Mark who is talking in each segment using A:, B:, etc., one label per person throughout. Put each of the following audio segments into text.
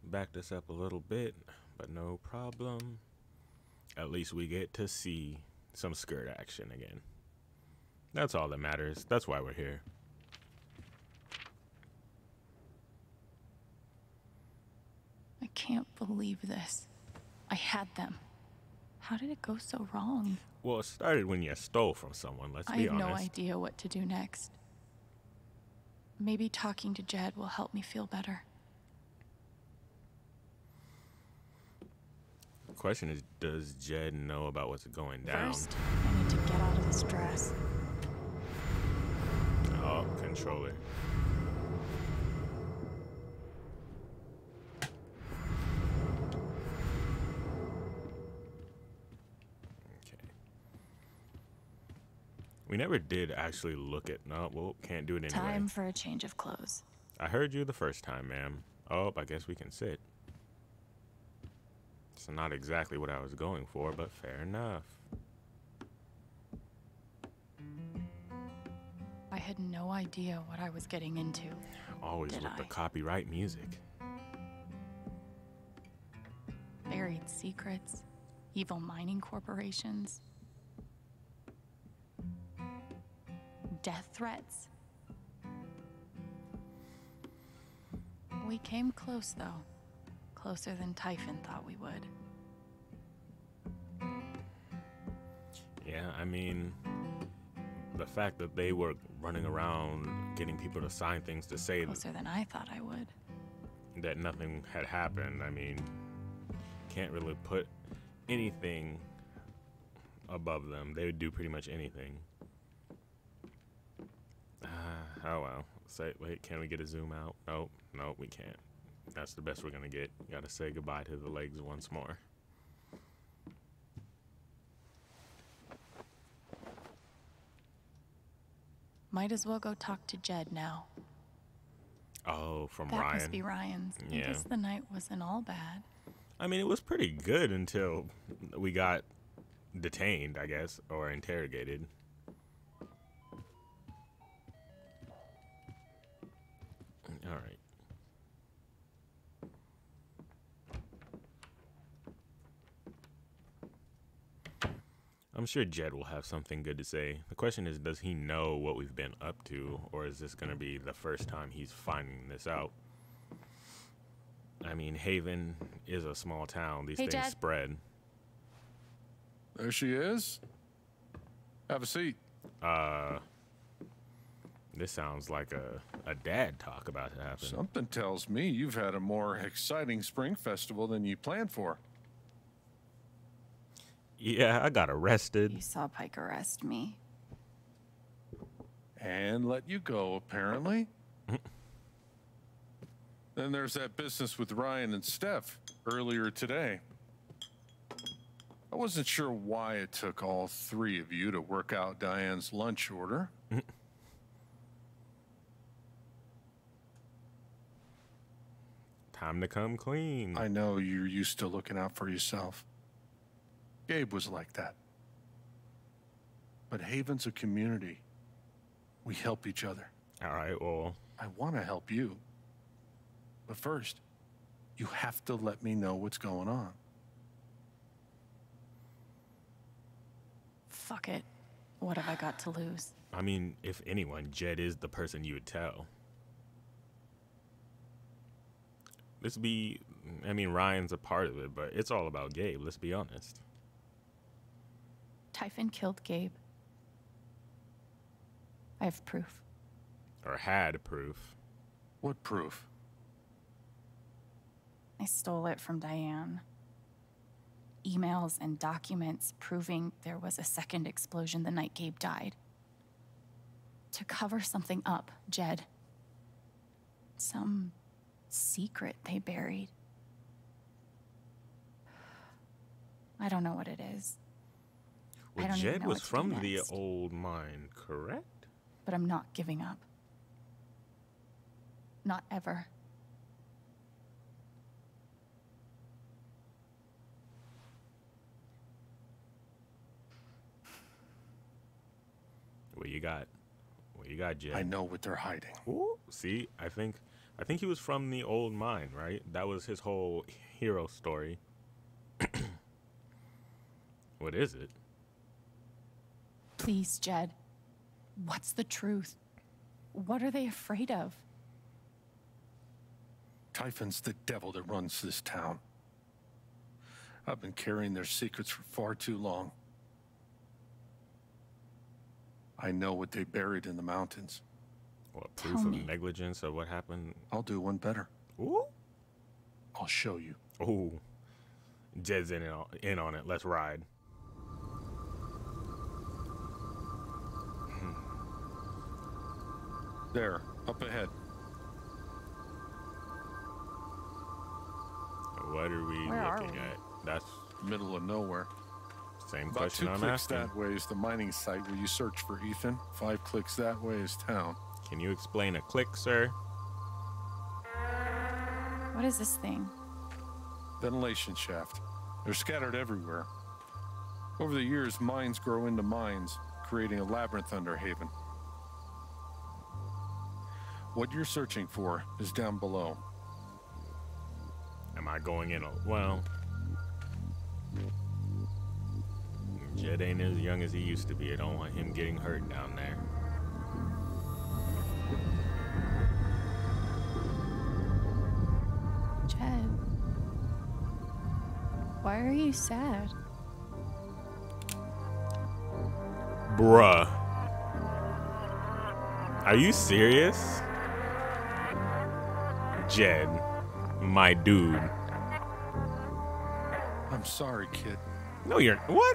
A: backed us up a little bit, but no problem. At least we get to see some skirt action again. That's all that matters. That's why we're here.
B: I can't believe this. I had them. How did it go so wrong?
A: Well, it started when you stole from someone, let's
B: I
A: be
B: have
A: honest.
B: no idea what to do next. Maybe talking to Jed will help me feel better.
A: The question is, does Jed know about what's going down?
B: First, I need to get out of this dress.
A: Oh, controller. Okay. We never did actually look at... No, well, can't do it anyway.
B: Time for a change of clothes.
A: I heard you the first time, ma'am. Oh, I guess we can sit. It's not exactly what I was going for, but fair enough.
B: I had no idea what I was getting into.
A: Always
B: Did
A: with the
B: I?
A: copyright music.
B: Buried secrets, evil mining corporations, death threats. We came close, though. Closer than Typhon thought we would.
A: Yeah, I mean, the fact that they were running around getting people to sign things to say
B: Closer than I thought I would.
A: that nothing had happened, I mean, can't really put anything above them. They would do pretty much anything. Oh well. Say, wait, can we get a zoom out? Nope, nope, we can't. That's the best we're gonna get. Gotta say goodbye to the legs once more.
B: Might as well go talk to Jed now.
A: Oh, from
B: That
A: Ryan.
B: must be Ryan's. I
A: Yeah.
B: guess the night wasn't all bad.
A: I mean, it was pretty good until we got detained, I guess, or interrogated. All right. I'm sure Jed will have something good to say. The question is, does he know what we've been up to, or is this going to be the first time he's finding this out? I mean, Haven is a small town. These
B: Hey,
A: things
B: Jed.
A: spread.
C: There she is. Have a seat.
A: This sounds like a dad talk about to happen.
C: Something tells me you've had a more exciting spring festival than you planned for.
A: Yeah, I got arrested.
B: You saw Pike arrest me.
C: And let you go, apparently. Then there's that business with Ryan and Steph earlier today. I wasn't sure why it took all three of you to work out Diane's lunch order.
A: Time to come clean.
C: I know you're used to looking out for yourself. Gabe was like that. But Haven's a community. We help each other.
A: All right, well,
C: I want to help you. But first, you have to let me know what's going on.
B: Fuck it. What have I got to lose?
A: I mean, if anyone, Jed is the person you would tell. I mean, Ryan's a part of it, but it's all about Gabe, let's be honest.
B: Typhon killed Gabe. I have proof.
A: Or had proof.
C: What proof?
B: I stole it from Diane. Emails and documents proving there was a second explosion the night Gabe died. To cover something up, Jed. Some secret they buried. I don't know what it is. I
A: Well,
B: don't even
A: Jed
B: know
A: was
B: what to do
A: from the
B: next.
A: old mine, correct?
B: But I'm not giving up. Not ever.
A: What you got? What you got, Jed?
C: I know what they're hiding.
A: Ooh, see, I think I think he was from the old mine, right? That was his whole hero story. What is it?
B: Please, Jed. What's the truth? What are they afraid of?
C: Typhon's the devil that runs this town. I've been carrying their secrets for far too long. I know what they buried in the mountains.
A: What, proof of negligence of what happened?
C: I'll do one better.
A: Ooh.
C: I'll show you.
A: Ooh. Jed's in on it. Let's ride.
C: There, up ahead.
A: What are we looking at? That's
C: middle of nowhere.
A: same
C: About
A: question
C: 2
A: I'm
C: clicks
A: asking.
C: that way is the mining site where you search for Ethan. 5 clicks that way is town.
A: Can you explain a click, sir?
B: What is this thing?
C: Ventilation shaft. They're scattered everywhere. Over the years, mines grow into mines, creating a labyrinth under Haven. What you're searching for is down below.
A: Am I going in? Well, Jed ain't as young as he used to be. I don't want him getting hurt down there.
B: Jed. Why are you sad?
A: Bruh. Are you serious? Jed, my dude.
C: I'm sorry, kid.
A: No, you're... What?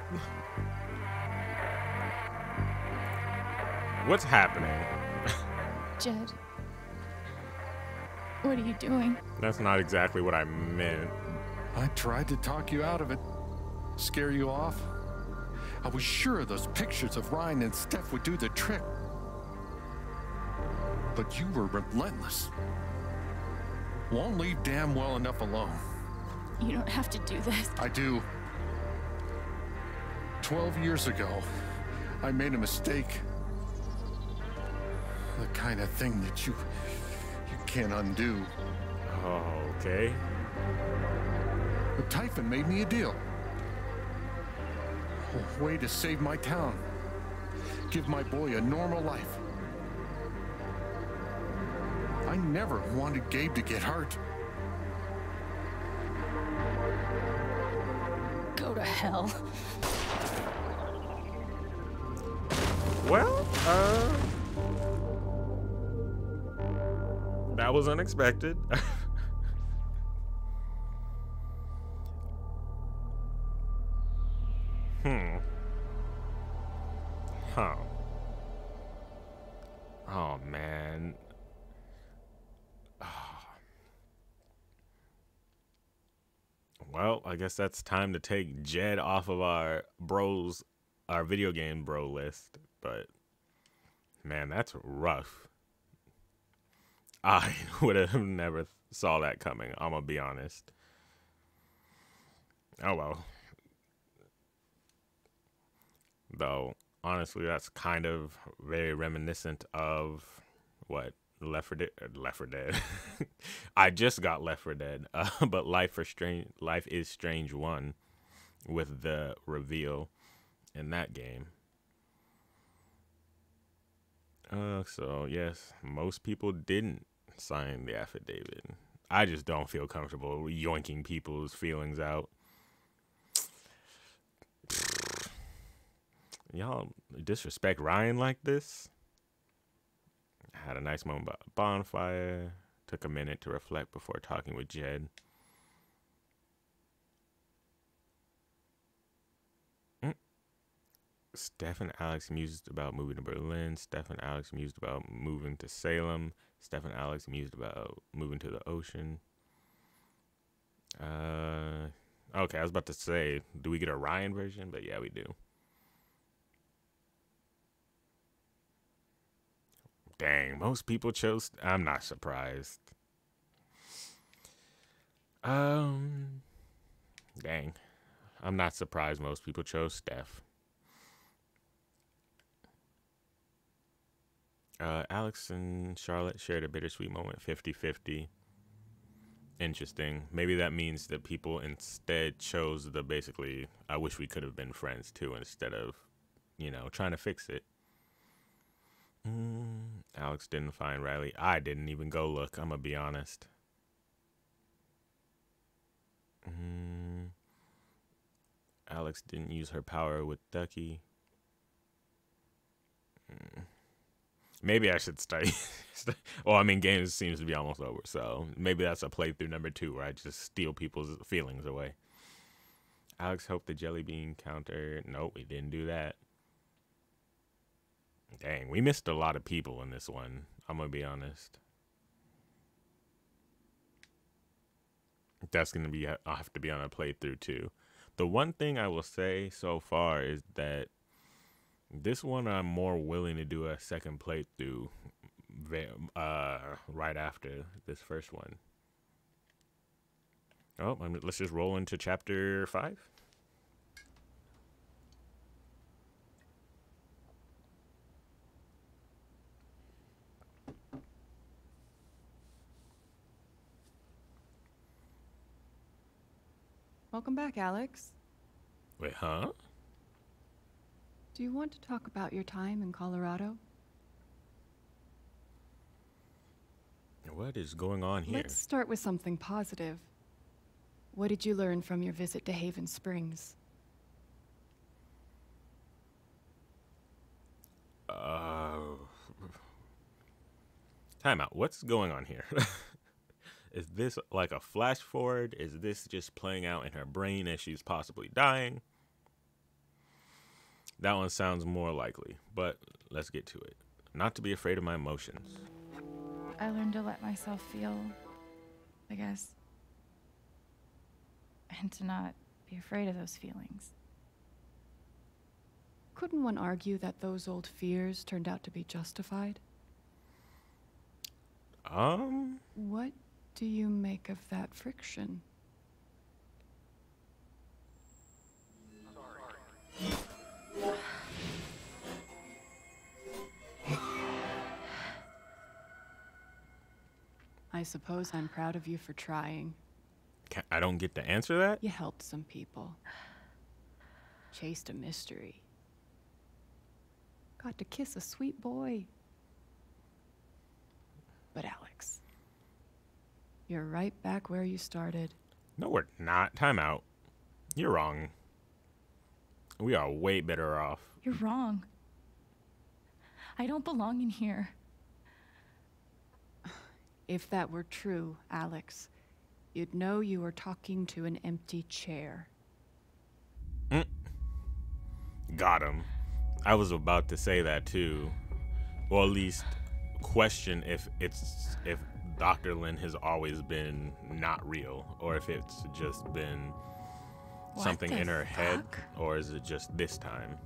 A: What's happening?
B: Jed. What are you doing?
A: That's not exactly what I meant.
C: I tried to talk you out of it. Scare you off. I was sure those pictures of Ryan and Steph would do the trick. But you were relentless. Won't leave damn well enough alone.
B: You don't have to do this.
C: I do. 12 years ago, I made a mistake. The kind of thing that you can't undo.
A: Oh, okay.
C: But Typhon made me a deal. A way to save my town. Give my boy a normal life. I never wanted Gabe to get hurt.
B: Go to hell.
A: Well, that was unexpected. Huh. Oh, man. Well, I guess that's time to take Jed off of our video game bro list. But, man, that's rough. I would have never saw that coming, I'm gonna be honest. Oh, well. Though, honestly, that's kind of very reminiscent of what? Left 4 Dead. I just got Left 4 Dead, but Life is Strange 1 with the reveal in that game. So yes, most people didn't sign the affidavit. I just don't feel comfortable yoinking people's feelings out. Y'all disrespect Ryan like this? Had a nice moment about a bonfire. Took a minute to reflect before talking with Jed. Steph and Alex mused about moving to Berlin. Steph and Alex mused about moving to Salem. Steph and Alex mused about moving to the ocean. Okay, I was about to say, do we get a Ryan version? But yeah, we do. Dang, most people chose... I'm not surprised. Dang. I'm not surprised most people chose Steph. Alex and Charlotte shared a bittersweet moment, 50-50. Interesting. Maybe that means that people instead chose the basically, I wish we could have been friends too, instead of, trying to fix it. Alex didn't find Riley. I didn't even go look, I'm going to be honest. Alex didn't use her power with Ducky. Maybe I should study. Well, I mean, games seems to be almost over, so maybe that's a playthrough number 2 where I just steal people's feelings away. Alex hoped the jelly bean counter. Nope, we didn't do that. Dang, we missed a lot of people in this one. I'm gonna be honest. That's gonna be. I'll have to be on a playthrough too. The one thing I will say so far is that this one I'm more willing to do a second playthrough right after this first one. Oh, let's just roll into chapter 5.
D: Welcome back, Alex.
A: Wait, huh?
D: Do you want to talk about your time in Colorado?
A: What is going on here?
D: Let's start with something positive. What did you learn from your visit to Haven Springs?
A: Time out. What's going on here? Is this like a flash forward? Is this just playing out in her brain as she's possibly dying? That one sounds more likely, but let's get to it. Not to be afraid of my emotions.
B: I learned to let myself feel, I guess. And to not be afraid of those feelings.
D: Couldn't one argue that those old fears turned out to be justified?
A: What
D: do you make of that friction? I suppose I'm proud of you for trying.
A: I don't get to answer that?
D: You helped some people. Chased a mystery. Got to kiss a sweet boy. But Alex, you're right back where you started.
A: No, we're not. Time out. You're wrong. We are way better off.
B: You're wrong. I don't belong in here.
D: If that were true, Alex, you'd know you were talking to an empty chair.
A: Got him. I was about to say that too. Or at least question if Dr. Lin has always been not real, or if it's just been something in her head, or is it just this time?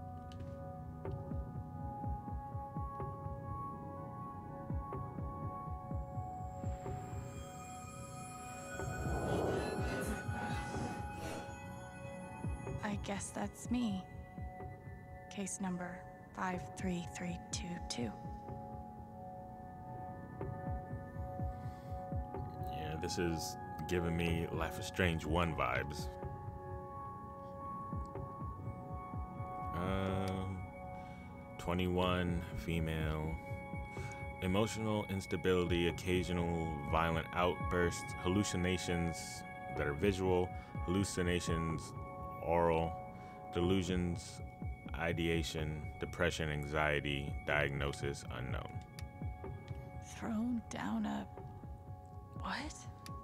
B: I guess that's me. Case number 53322.
A: Yeah, this is giving me Life is Strange 1 vibes. 21, female. Emotional instability, occasional violent outbursts, hallucinations that are visual, hallucinations oral, delusions, ideation, depression, anxiety, diagnosis unknown.
B: Thrown down a... what?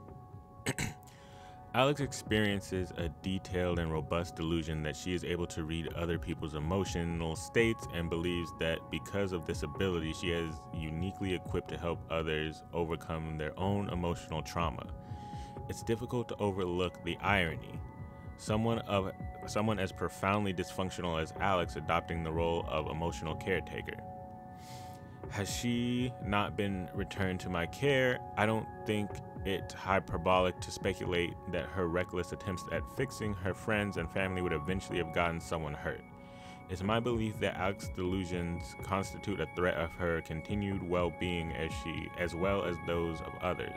A: Alex experiences a detailed and robust delusion that she is able to read other people's emotional states and believes that because of this ability, she is uniquely equipped to help others overcome their own emotional trauma. It's difficult to overlook the irony. Someone as profoundly dysfunctional as Alex adopting the role of emotional caretaker. Has she not been returned to my care? I don't think it hyperbolic to speculate that her reckless attempts at fixing her friends and family would eventually have gotten someone hurt. It's my belief that Alex's delusions constitute a threat of her continued well-being as well as those of others.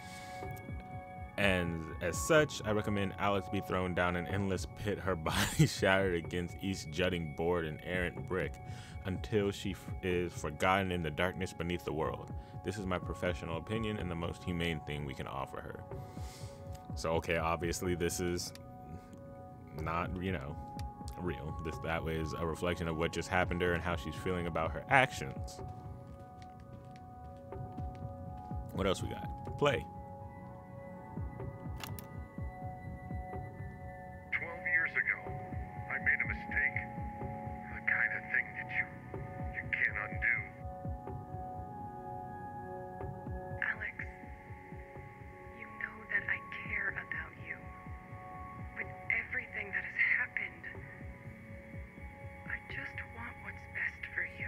A: And as such, I recommend Alex be thrown down an endless pit, her body shattered against each jutting board and errant brick, until she is forgotten in the darkness beneath the world. This is my professional opinion and the most humane thing we can offer her. So, okay, obviously this is not, real. That was a reflection of what just happened to her and how she's feeling about her actions. What else we got? Play.
E: 12 years ago, I made a mistake. The kind of thing that you can't undo.
F: Alex, you know that I care about you. With everything that has happened, I just want what's best for you.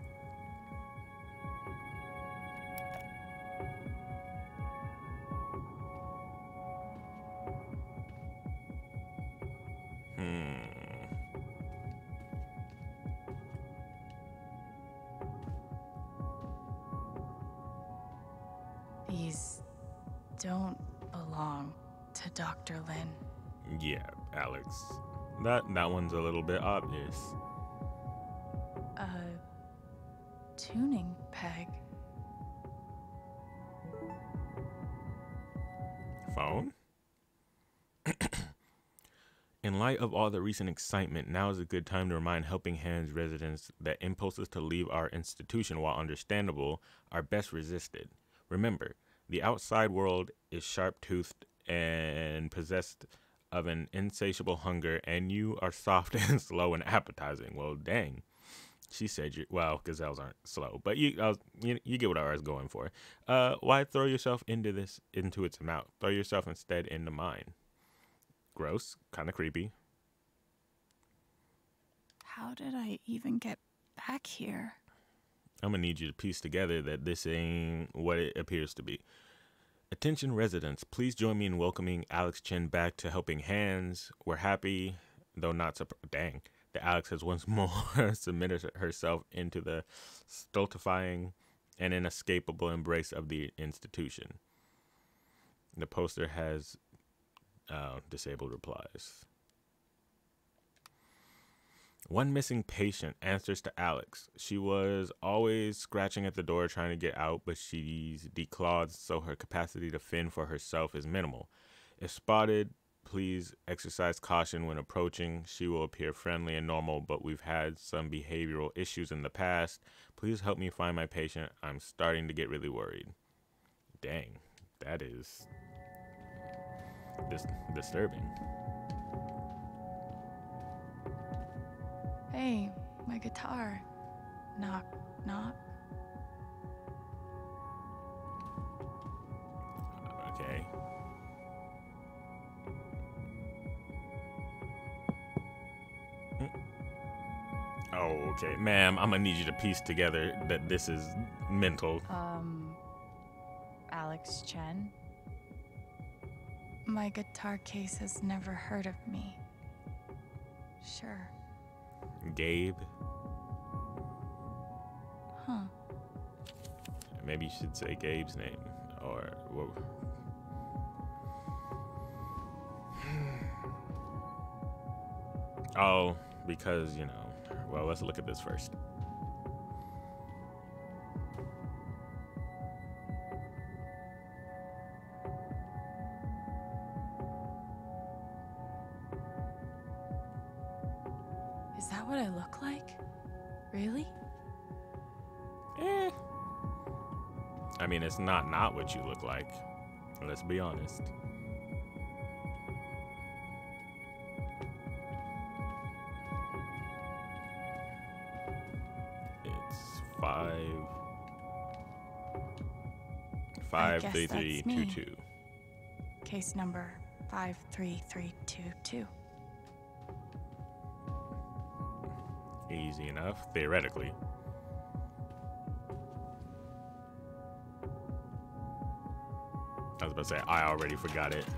B: These don't belong to Dr. Lin.
A: Yeah, Alex. That one's a little bit obvious.
B: A tuning peg.
A: Phone? In light of all the recent excitement, now is a good time to remind Helping Hands residents that impulses to leave our institution, while understandable, are best resisted. Remember, the outside world is sharp-toothed and possessed of an insatiable hunger, and you are soft and slow and appetizing. Well, dang. She said gazelles aren't slow, but you get what I was going for. Why throw yourself into its mouth? Throw yourself instead into mine. Gross, kind of creepy.
B: How did I even get back here?
A: I'm gonna need you to piece together that this ain't what it appears to be. Attention residents, please join me in welcoming Alex Chen back to Helping Hands. We're happy, though not that Alex has once more submitted herself into the stultifying and inescapable embrace of the institution. The poster has disabled replies. One missing patient answers to Alex. She was always scratching at the door trying to get out, but she's declawed, so her capacity to fend for herself is minimal. If spotted, please exercise caution when approaching. She will appear friendly and normal, but we've had some behavioral issues in the past. Please help me find my patient. I'm starting to get really worried. Dang, that is disturbing.
B: Hey, my guitar. Knock, knock.
A: Okay. Oh, okay. Ma'am, I'm gonna need you to piece together that this is mental.
B: Alex Chen? My guitar case has never heard of me. Sure.
A: Gabe?
B: Huh.
A: Maybe you should say Gabe's name. Or, well, oh, because, well, let's look at this first.
B: Is that what I look like? Really?
A: I mean, it's not what you look like. Let's be honest. It's 53322.
B: Case number 53322.
A: Easy enough, theoretically. I was about to say, I already forgot it.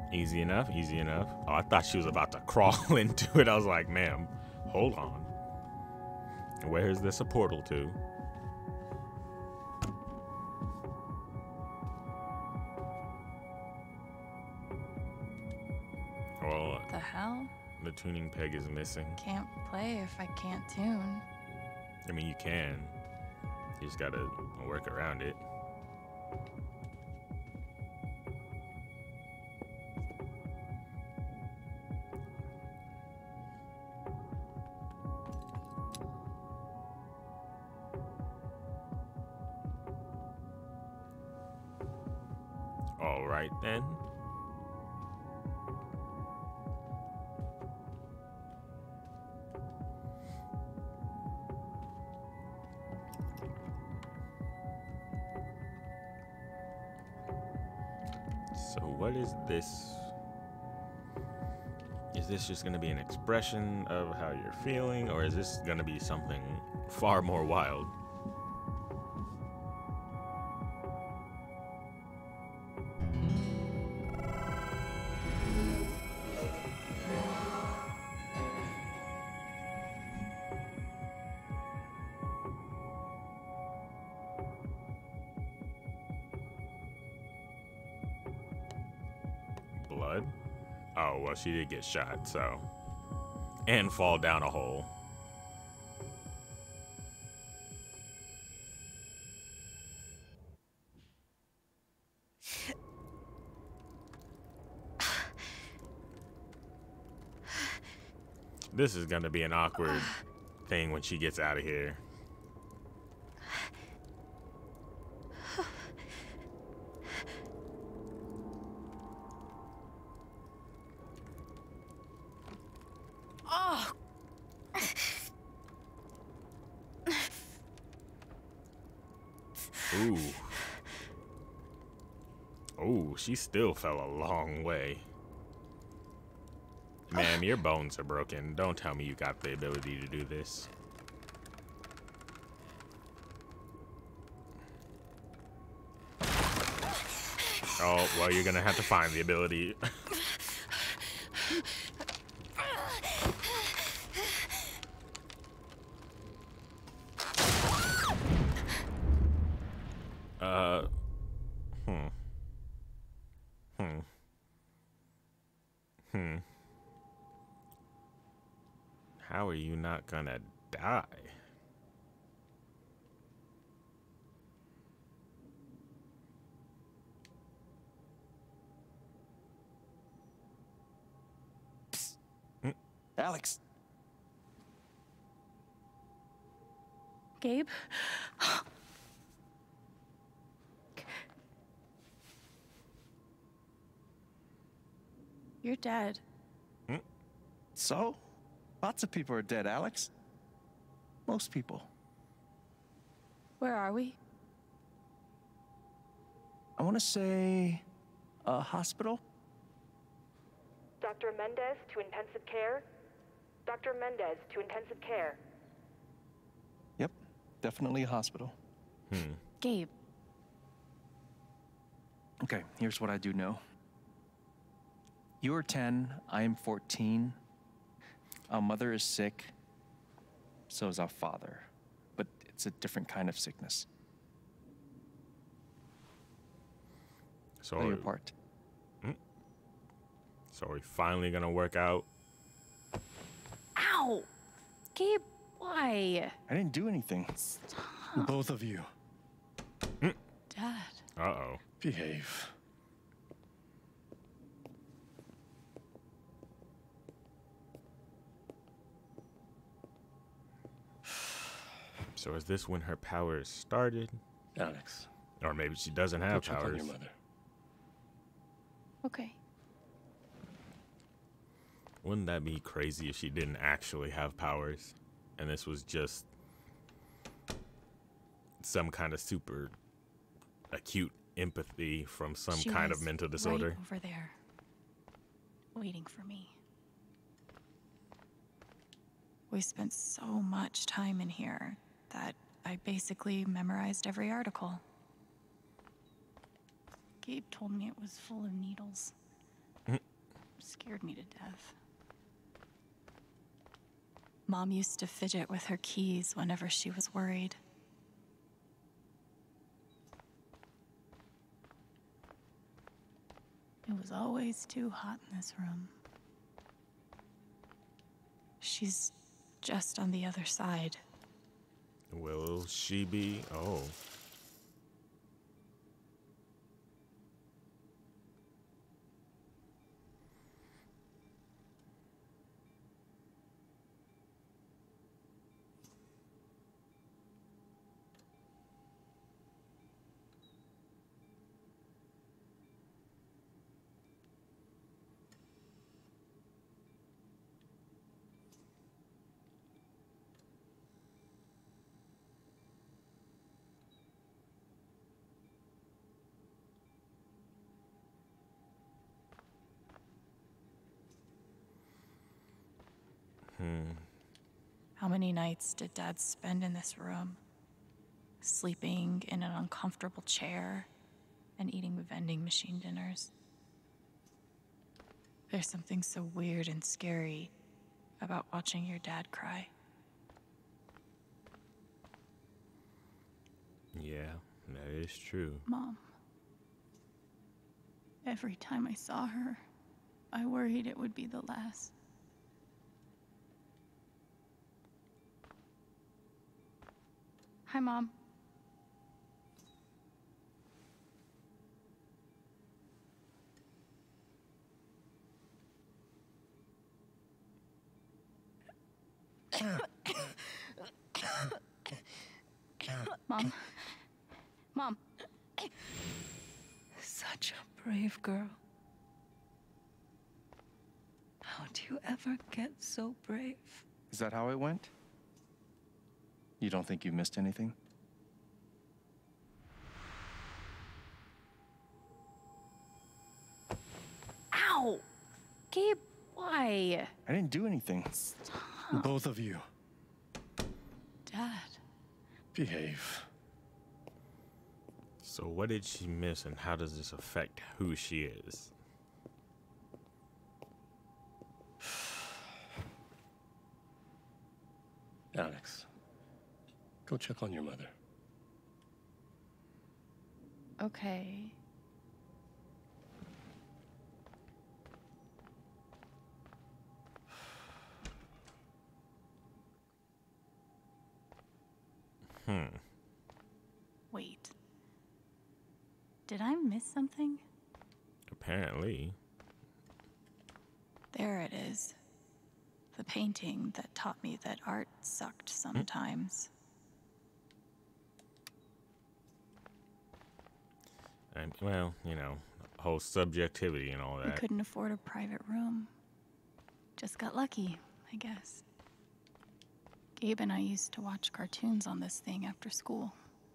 A: Easy enough, easy enough. Oh, I thought she was about to crawl into it. I was like, ma'am, hold on. Where is this a portal to? Well,
B: The hell?
A: the tuning peg is missing.
B: Can't play if I can't tune.
A: I mean, you can. You just gotta work around it. All right, then. So what is this? Is this just going to be an expression of how you're feeling, or is this going to be something far more wild? Blood? Oh, well, she did get shot, so. And fall down a hole. This is gonna be an awkward thing when she gets out of here. Ooh. Ooh, she still fell a long way. Ma'am, your bones are broken. Don't tell me you got the ability to do this. Oh, well, you're gonna have to find the ability. How are you not gonna die?
G: Alex.
B: Gabe? You're dead.
G: So? Lots of people are dead, Alex. Most people.
B: Where are we?
G: I want to say a hospital.
F: Dr. Mendez to intensive care. Dr. Mendez to intensive care.
G: Yep, definitely a hospital.
B: Gabe.
G: Okay, here's what I do know. You are 10, I am 14. Our mother is sick. So is our father. But it's a different kind of sickness.
A: So,
G: Play your part.
A: So are we finally gonna work out?
B: Ow! Gabe, why?
G: I didn't do anything.
B: Stop.
G: Both of you.
B: Dad.
A: Uh-oh.
C: Behave.
A: So is this when her powers started?
C: Alex,
A: Or maybe she doesn't have
C: go check on
A: powers.
C: your mother.
B: Okay.
A: Wouldn't that be crazy if she didn't actually have powers? And this was just some kind of super acute empathy from some
B: She
A: kind of
B: was
A: mental disorder?
B: Right over there, waiting for me. We spent so much time in here that I basically memorized every article. Gabe told me it was full of needles. scared me to death. Mom used to fidget with her keys whenever she was worried. It was always too hot in this room. She's just on the other side.
A: Will she be? Oh.
B: How many nights did Dad spend in this room? Sleeping in an uncomfortable chair and eating vending machine dinners. There's something so weird and scary about watching your dad cry.
A: Yeah, that is true.
B: Mom. Every time I saw her, I worried it would be the last. Hi, Mom. Mom. Mom.
H: Such a brave girl. How do you ever get so brave?
G: Is that how it went? You don't think you missed anything?
B: Ow! Gabe, why?
G: I didn't do anything.
I: Both of you,
B: Dad.
I: behave.
A: So what did she miss and how does this affect who she is?
I: Alex, go check on your mother.
B: Okay. Wait. Did I miss something?
A: Apparently.
B: There it is. The painting that taught me that art sucked sometimes.
A: And, well, you know, whole subjectivity and all
B: We
A: that.
B: couldn't afford a private room. Just got lucky, I guess. Gabe and I used to watch cartoons on this thing after school.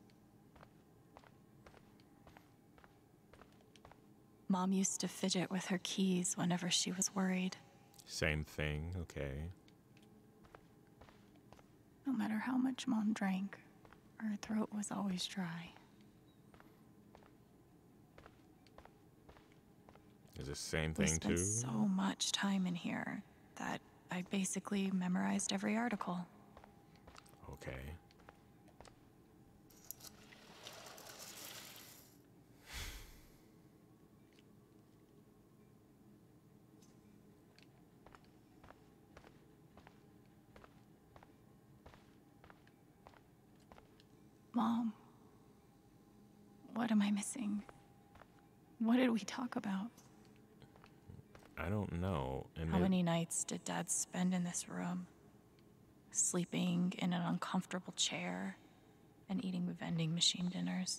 B: Mom used to fidget with her keys whenever she was worried.
A: Same thing, okay.
B: No matter how much Mom drank, her throat was always dry.
A: Is the same
B: We
A: thing
B: spent
A: too?
B: so much time in here that I basically memorized every article.
A: Okay.
B: Mom, what am I missing? What did we talk about?
A: I don't know. And
B: How many nights did Dad spend in this room? Sleeping in an uncomfortable chair and eating vending machine dinners.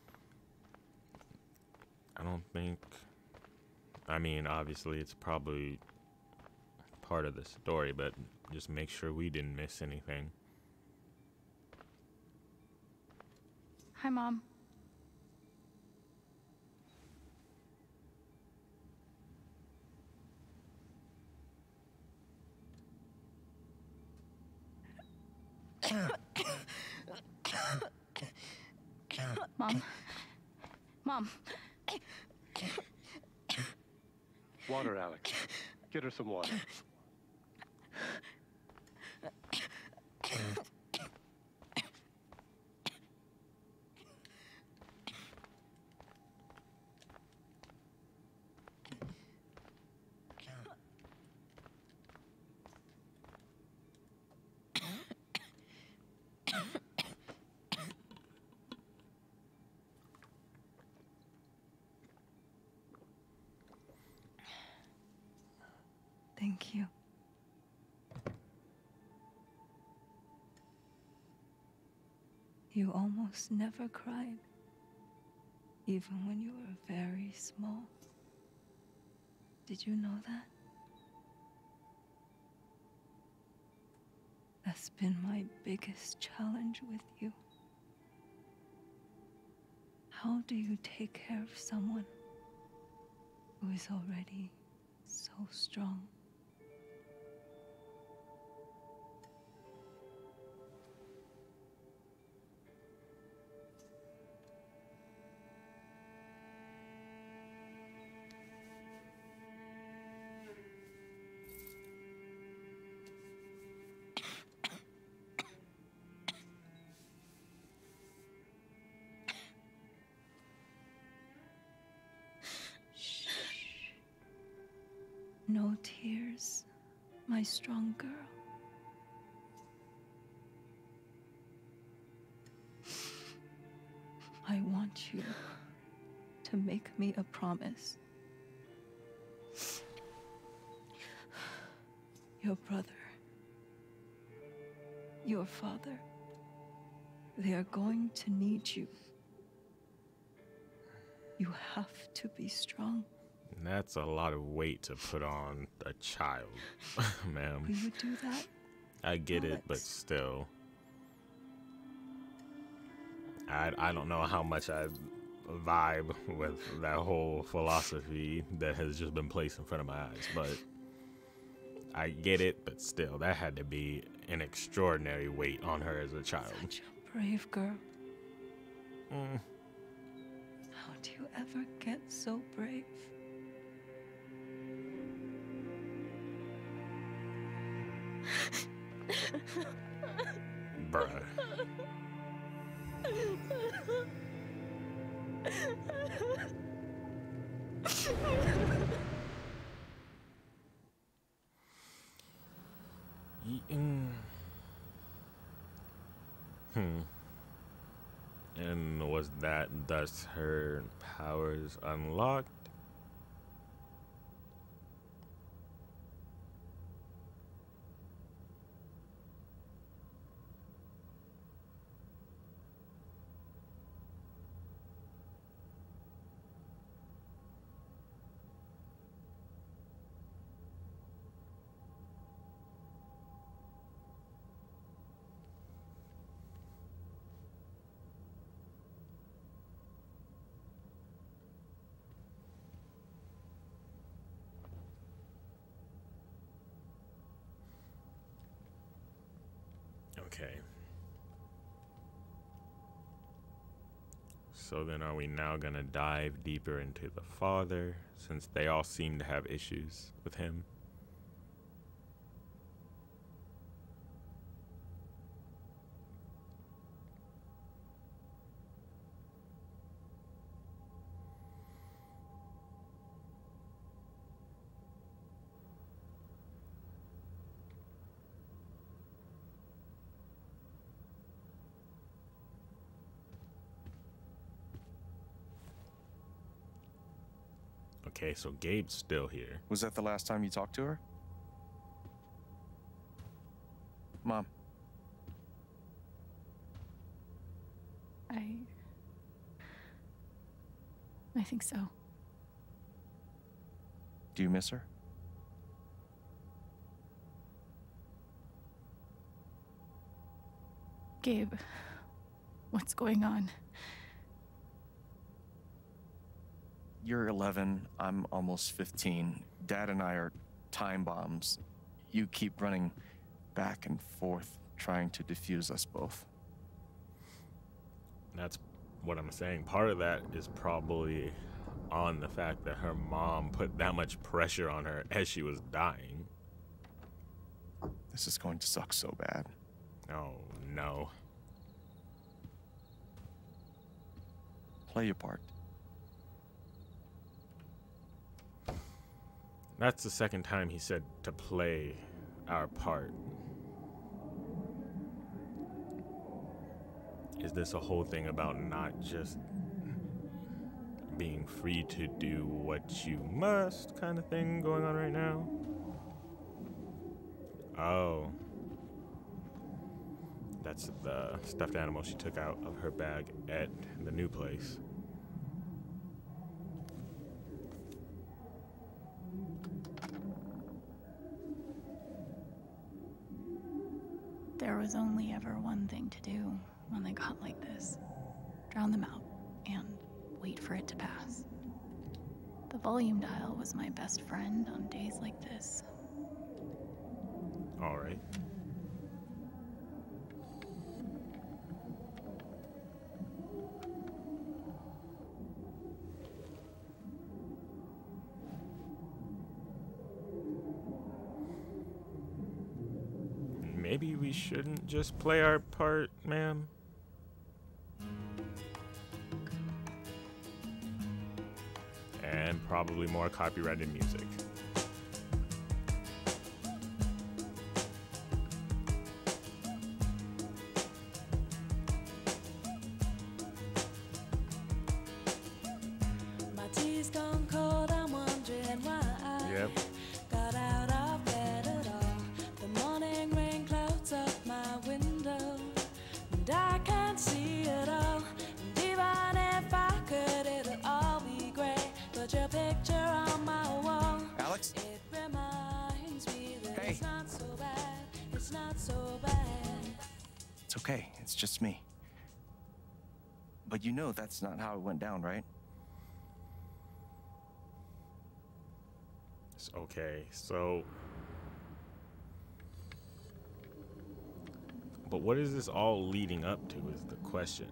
A: I don't think. I mean, obviously, it's probably part of the story, but just make sure we didn't miss anything.
B: Hi, Mom. Mom. Mom.
I: Water, Alex. Get her some water.
H: Thank you. You almost never cried, even when you were very small. Did you know that? That's been my biggest challenge with you. How do you take care of someone who is already so strong? No tears, my strong girl. I want you to make me a promise. Your brother, your father, they are going to need you. You have to be strong.
A: That's a lot of weight to put on a child, ma'am.
H: Will you do that?
A: I get it,
H: Alex?
A: but still. I don't know how much I vibe with that whole philosophy that has just been placed in front of my eyes, but I get it, but still, that had to be an extraordinary weight on her as a child.
H: Such a brave girl.
A: Mm.
H: How do you ever get so brave?
A: Bruh. And was that thus her powers unlocked? Okay. So then are we now gonna dive deeper into the father, since they all seem to have issues with him? Okay, so Gabe's still here.
G: Was that the last time you talked to her? Mom.
B: I think so.
G: Do you miss her?
B: Gabe, what's going on?
G: You're 11, I'm almost 15. Dad and I are time bombs. You keep running back and forth, trying to defuse us both.
A: That's what I'm saying. Part of that is probably on the fact that her mom put that much pressure on her as she was dying.
G: This is going to suck so bad.
A: Oh, no.
G: Play your part.
A: That's the second time he said to play our part. Is this a whole thing about not just being free to do what you must kind of thing going on right now? Oh. That's the stuffed animal she took out of her bag at the new place.
B: There was only ever one thing to do when they got like this. Drown them out and wait for it to pass. The volume dial was my best friend on days like this.
A: All right. Maybe we shouldn't just play our part, ma'am. And probably more copyrighted music.
J: My tea's gone cold, I'm wondering why I
A: Yep.
J: got out of bed at all. The morning rain clouds up my window, and I can't see it all. And even if I could, it'll all be great. But your picture on my wall,
G: Alex?
J: it reminds me that
G: Hey.
J: it's not so bad. It's not so bad.
G: It's okay. It's just me. But you know that's not how it went down, right?
A: Okay, so... But what is this all leading up to is the question.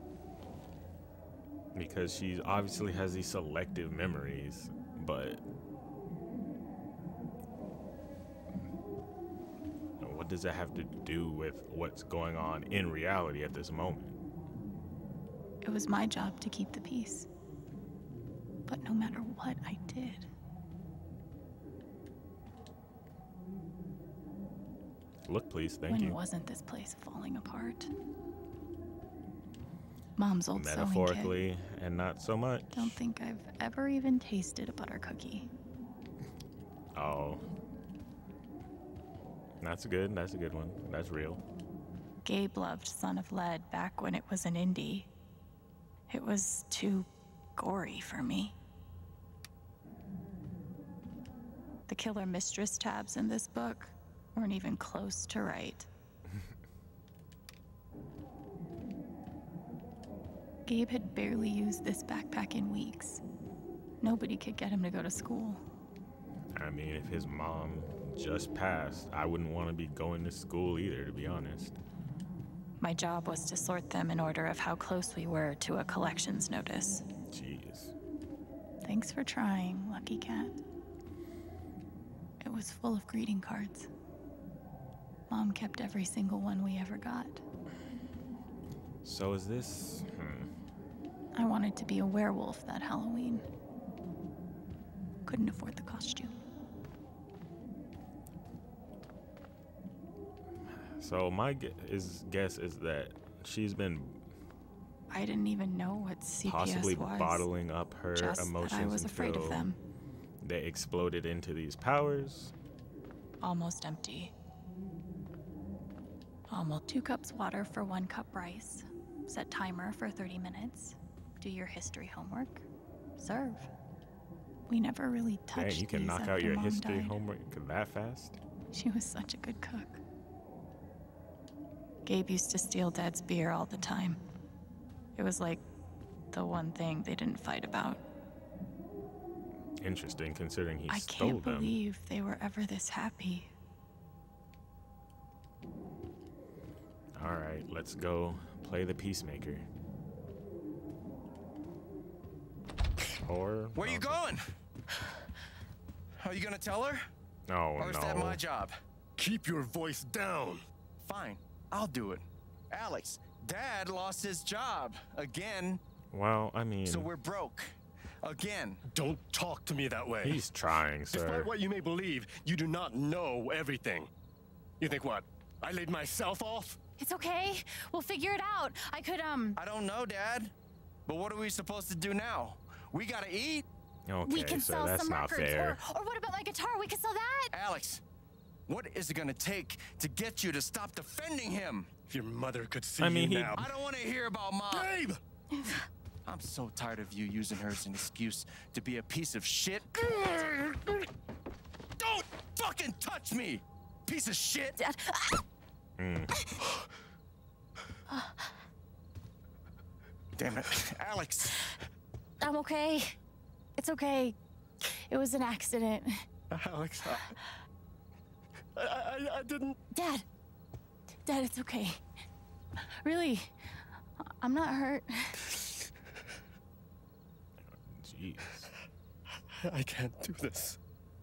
A: Because she obviously has these selective memories, but... What does that have to do with what's going on in reality at this moment?
B: It was my job to keep the peace. But no matter what I did,
A: Look, please, thank
B: when
A: you.
B: wasn't this place falling apart? Mom's old sewing kit.
A: Metaphorically, and not so much.
B: Don't think I've ever even tasted a butter cookie.
A: Oh. That's a good one. That's real.
B: Gabe loved Son of Lead back when it was an indie. It was too gory for me. The Killer Mistress tabs in this book weren't even close to right. Gabe had barely used this backpack in weeks. Nobody could get him to go to school.
A: I mean, if his mom just passed, I wouldn't want to be going to school either, to be honest.
B: My job was to sort them in order of how close we were to a collections notice.
A: Jeez.
B: Thanks for trying, Lucky Cat. It was full of greeting cards. Mom kept every single one we ever got.
A: So is this...
B: I wanted to be a werewolf that Halloween. Couldn't afford the costume.
A: So my guess is that she's been
B: I didn't even know what CPS
A: possibly
B: was.
A: bottling up her
B: Just
A: emotions
B: that I was afraid of
A: until
B: them.
A: they exploded into these powers.
B: Almost empty. Almost 2 cups water for 1 cup rice. Set timer for 30 minutes. Do your history homework. Serve. We never really touched
A: Dang, you can
B: these
A: knock
B: after
A: out your
B: Mom
A: history
B: died.
A: homework that fast?
B: She was such a good cook. Gabe used to steal Dad's beer all the time. It was like the one thing they didn't fight about.
A: Interesting, considering he
B: I
A: stole
B: can't
A: them.
B: believe they were ever this happy.
A: All right, let's go play the peacemaker. Or
G: Where you going? Are you gonna tell her?
A: Oh
G: Or is that my job?
I: Keep your voice down.
G: Fine, I'll do it. Alex, Dad lost his job again,
A: Well, I mean,
G: so we're broke again.
I: Don't talk to me that way.
A: he's trying, sir.
I: Despite what you may believe, you do not know everything. You think what? I laid myself off?
B: It's okay. We'll figure it out. I could,
G: I don't know, Dad. But what are we supposed to do now? We gotta eat.
A: Okay,
B: we can
A: so
B: sell
A: that's
B: some
A: not
B: records.
A: fair.
B: Or what about my guitar? We can sell that.
G: Alex, what is it gonna take to get you to stop defending him?
I: If your mother could see
A: I mean,
I: you
A: he-
I: now.
G: I don't want to hear about Mom.
I: Babe!
G: I'm so tired of you using her as an excuse to be a piece of shit. Don't fucking touch me, piece of shit.
B: Dad.
G: Damn it, Alex.
B: I'm okay. It's okay. It was an accident.
I: Alex, I didn't.
B: Dad, it's okay. Really, I'm not hurt.
A: Jeez.
I: I can't do this.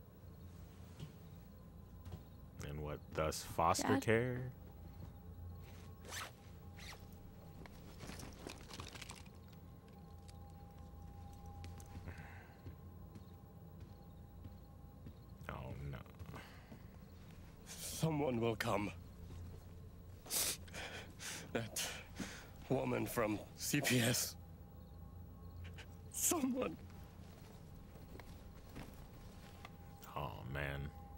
A: And what, thus foster
B: Dad?
A: care? Oh no.
I: Someone will come. That woman from CPS. Someone.
A: Oh man.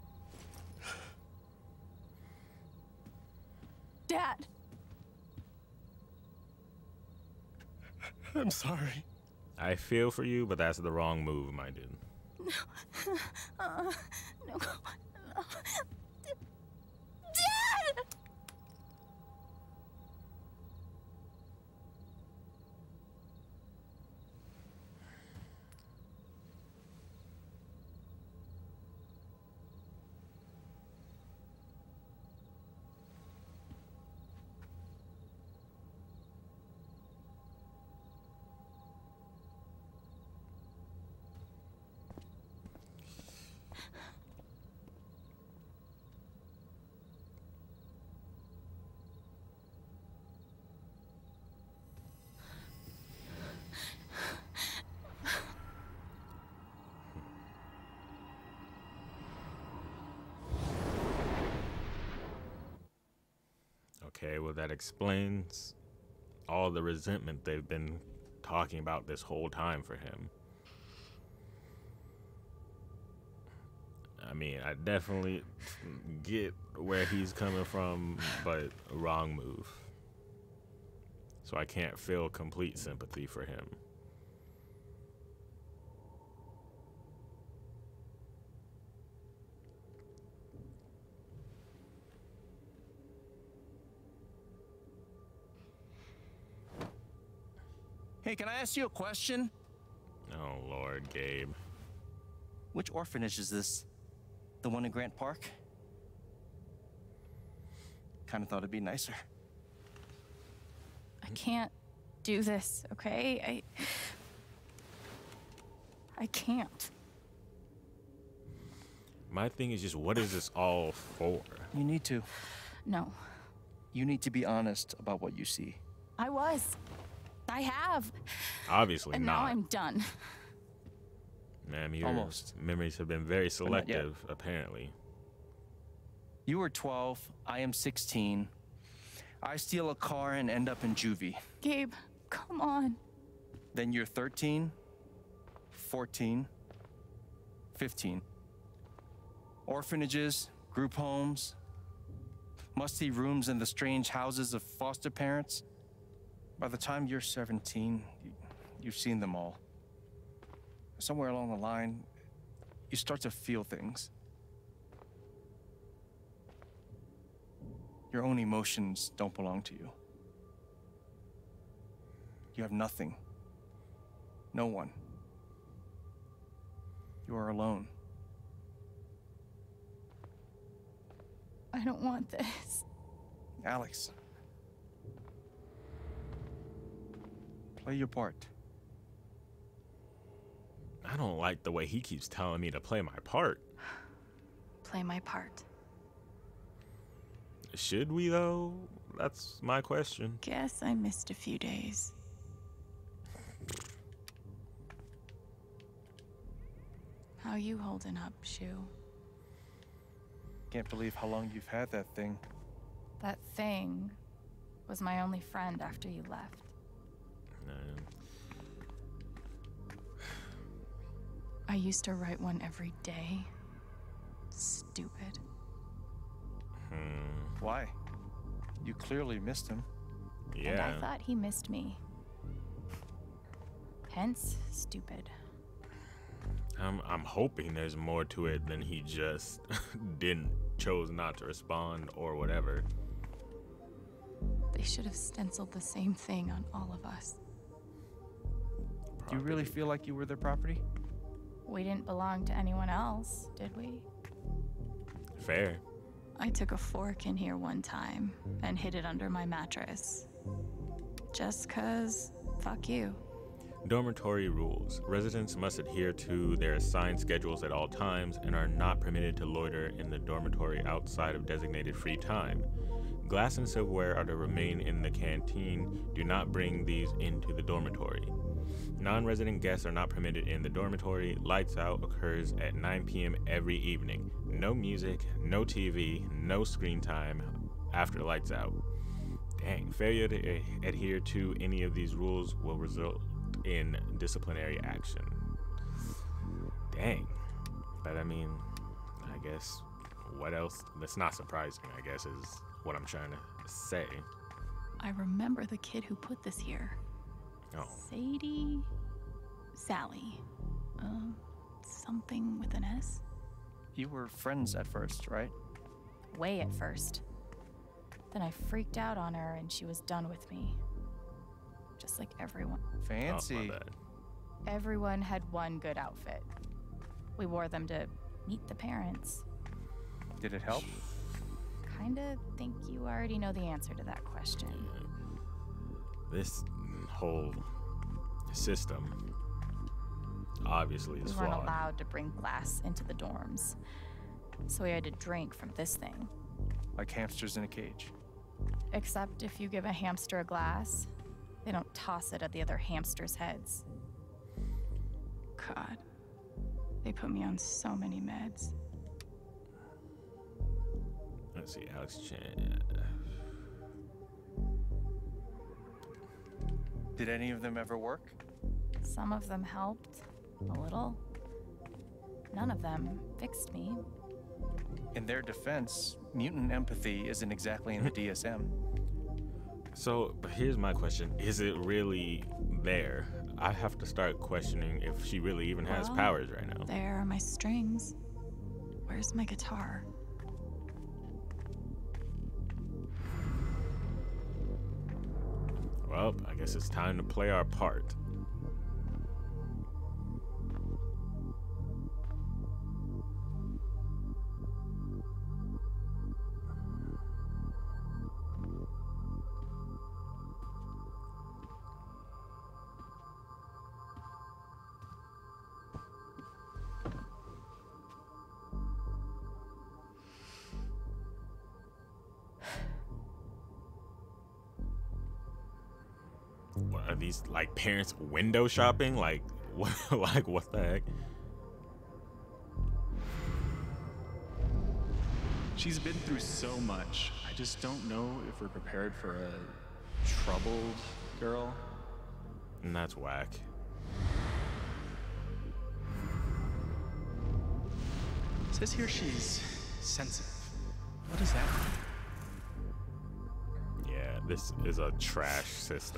B: Dad.
I: I'm sorry.
A: I feel for you, but that's the wrong move, my dude.
B: No. Dad!
A: Okay, well, that explains all the resentment they've been talking about this whole time for him. I mean, I definitely get where he's coming from, but wrong move. So I can't feel complete sympathy for him.
G: Hey, can I ask you a question?
A: Oh, Lord, Gabe.
G: Which orphanage is this? The one in Grant Park? Kind of thought it'd be nicer.
B: I can't do this, okay? I can't.
A: My thing is just, what is this all for?
G: You need to.
B: No.
G: You need to be honest about what you see.
B: I was. I have.
A: Obviously
B: And
A: not.
B: now I'm done.
A: Ma'am, your
G: Almost.
A: memories have been very
G: not yet.
A: selective, apparently.
G: You were 12, I am 16. I steal a car and end up in juvie.
B: Gabe, come on.
G: Then you're 13, 14, 15. Orphanages, group homes, musty rooms in the strange houses of foster parents. By the time you're 17, you've seen them all. Somewhere along the line, you start to feel things. Your own emotions don't belong to you. You have nothing. No one. You are alone.
B: I don't want this.
G: Alex. Play your part.
A: I don't like the way he keeps telling me to play my part.
B: Play my part.
A: Should we, though? That's my question.
B: Guess I missed a few days. How you holding up, Shu?
G: Can't believe how long you've had that thing.
B: That thing was my only friend after you left. I used to write one every day. Stupid.
G: Why? You clearly missed him.
A: Yeah.
B: And I thought he missed me. Hence, stupid.
A: I'm hoping there's more to it than he just chose not to respond or whatever.
B: They should have stenciled the same thing on all of us.
G: Do you really feel like you were their property?
B: We didn't belong to anyone else, did we?
A: Fair.
B: I took a fork in here one time and hid it under my mattress. Just 'cause, fuck you.
A: Dormitory rules. Residents must adhere to their assigned schedules at all times and are not permitted to loiter in the dormitory outside of designated free time. Glass and silverware are to remain in the canteen. Do not bring these into the dormitory. Non-resident guests are not permitted in the dormitory. Lights out occurs at 9 p.m. every evening. No music, no TV, no screen time after lights out. Dang, failure to adhere to any of these rules will result in disciplinary action. Dang. But I mean, I guess what else? That's not surprising, I guess, is what I'm trying to say.
B: I remember the kid who put this here.
A: Oh.
B: Sally. Something with an S?
G: You were friends at first, right?
B: Way at first. Then I freaked out on her and she was done with me. Just like everyone.
G: Fancy.
A: Oh, my bad.
B: Everyone had one good outfit. We wore them to meet the parents.
G: Did it help?
B: Kinda think you already know the answer to that question.
A: This whole system obviously is
B: We weren't
A: flawed.
B: allowed to bring glass into the dorms, so we had to drink from this thing.
G: Like hamsters in a cage.
B: Except if you give a hamster a glass, they don't toss it at the other hamsters' heads. God, they put me on so many meds.
A: Let's see, Alex Chen.
G: Did any of them ever work?
B: Some of them helped, a little. None of them fixed me.
G: In their defense, mutant empathy isn't exactly in the DSM.
A: So, but here's my question. Is it really there? I have to start questioning if she really even has
B: Well,
A: powers right now.
B: There are my strings. Where's my guitar?
A: Well, I guess it's time to play our part. What are these, like, parents window shopping? Like, what? Like, what the heck?
K: She's been through so much. I just don't know if we're prepared for a troubled girl.
A: And that's whack.
K: It says here she's sensitive. What does that mean?
A: Yeah, this is a trash system.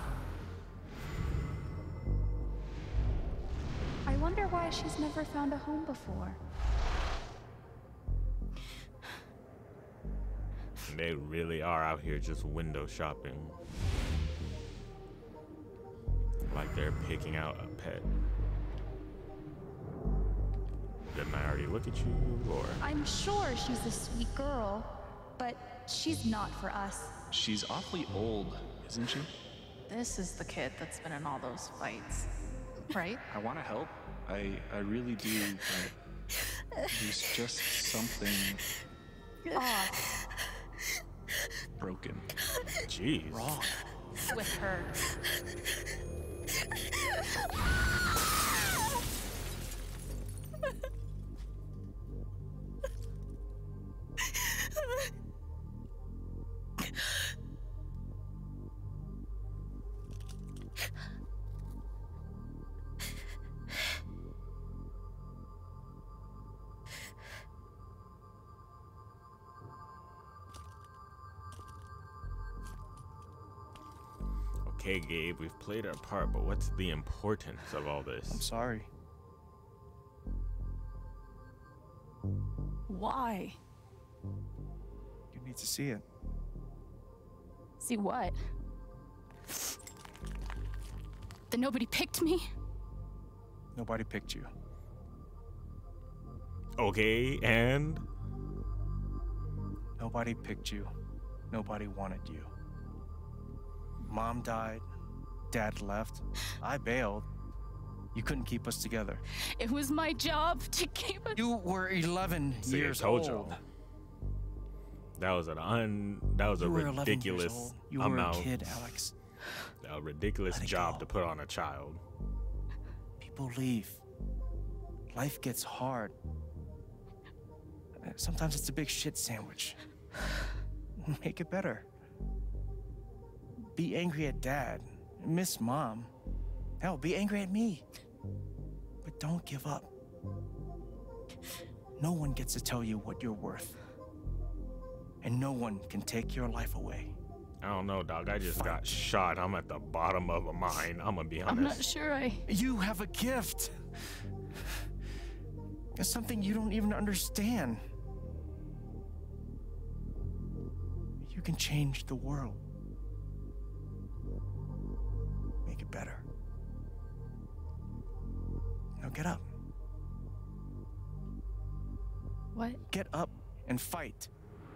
B: I wonder why she's never found a home before.
A: They really are out here just window shopping. Like they're picking out a pet. Didn't I already look at you, or?
L: I'm sure she's a sweet girl, but she's not for us.
K: She's awfully old, isn't she?
M: This is the kid that's been in all those fights, right?
K: I want to help, I really do, but there's just something
B: Off
K: broken.
A: Jeez.
K: Wrong.
B: with her.
A: Okay, Gabe, we've played our part, but what's the importance of all this?
G: I'm sorry.
B: Why?
G: You need to see it.
B: See what? That nobody picked me?
G: Nobody picked you.
A: Okay, and?
G: Nobody picked you. Nobody wanted you. Mom died. Dad left. I bailed. You couldn't keep us together.
B: It was my job to keep us.
G: You were 11
A: See, I
G: years
A: told
G: old.
A: y'all. That was a
G: You were 11 years
A: ridiculous
G: old. You were
A: amount.
G: a kid, Alex.
A: A ridiculous
G: Let it
A: job
G: go.
A: to put on a child.
G: People leave. Life gets hard. Sometimes it's a big shit sandwich. Make it better. Be angry at Dad. Miss Mom. Hell, be angry at me. But don't give up. No one gets to tell you what you're worth. And no one can take your life away.
A: I don't know, dog. I just got shot. I'm at the bottom of a mine. I'm gonna be honest.
B: I'm not sure I.
G: You have a gift. It's something you don't even understand. You can change the world. Make it better. Now get up.
B: What?
G: Get up and fight.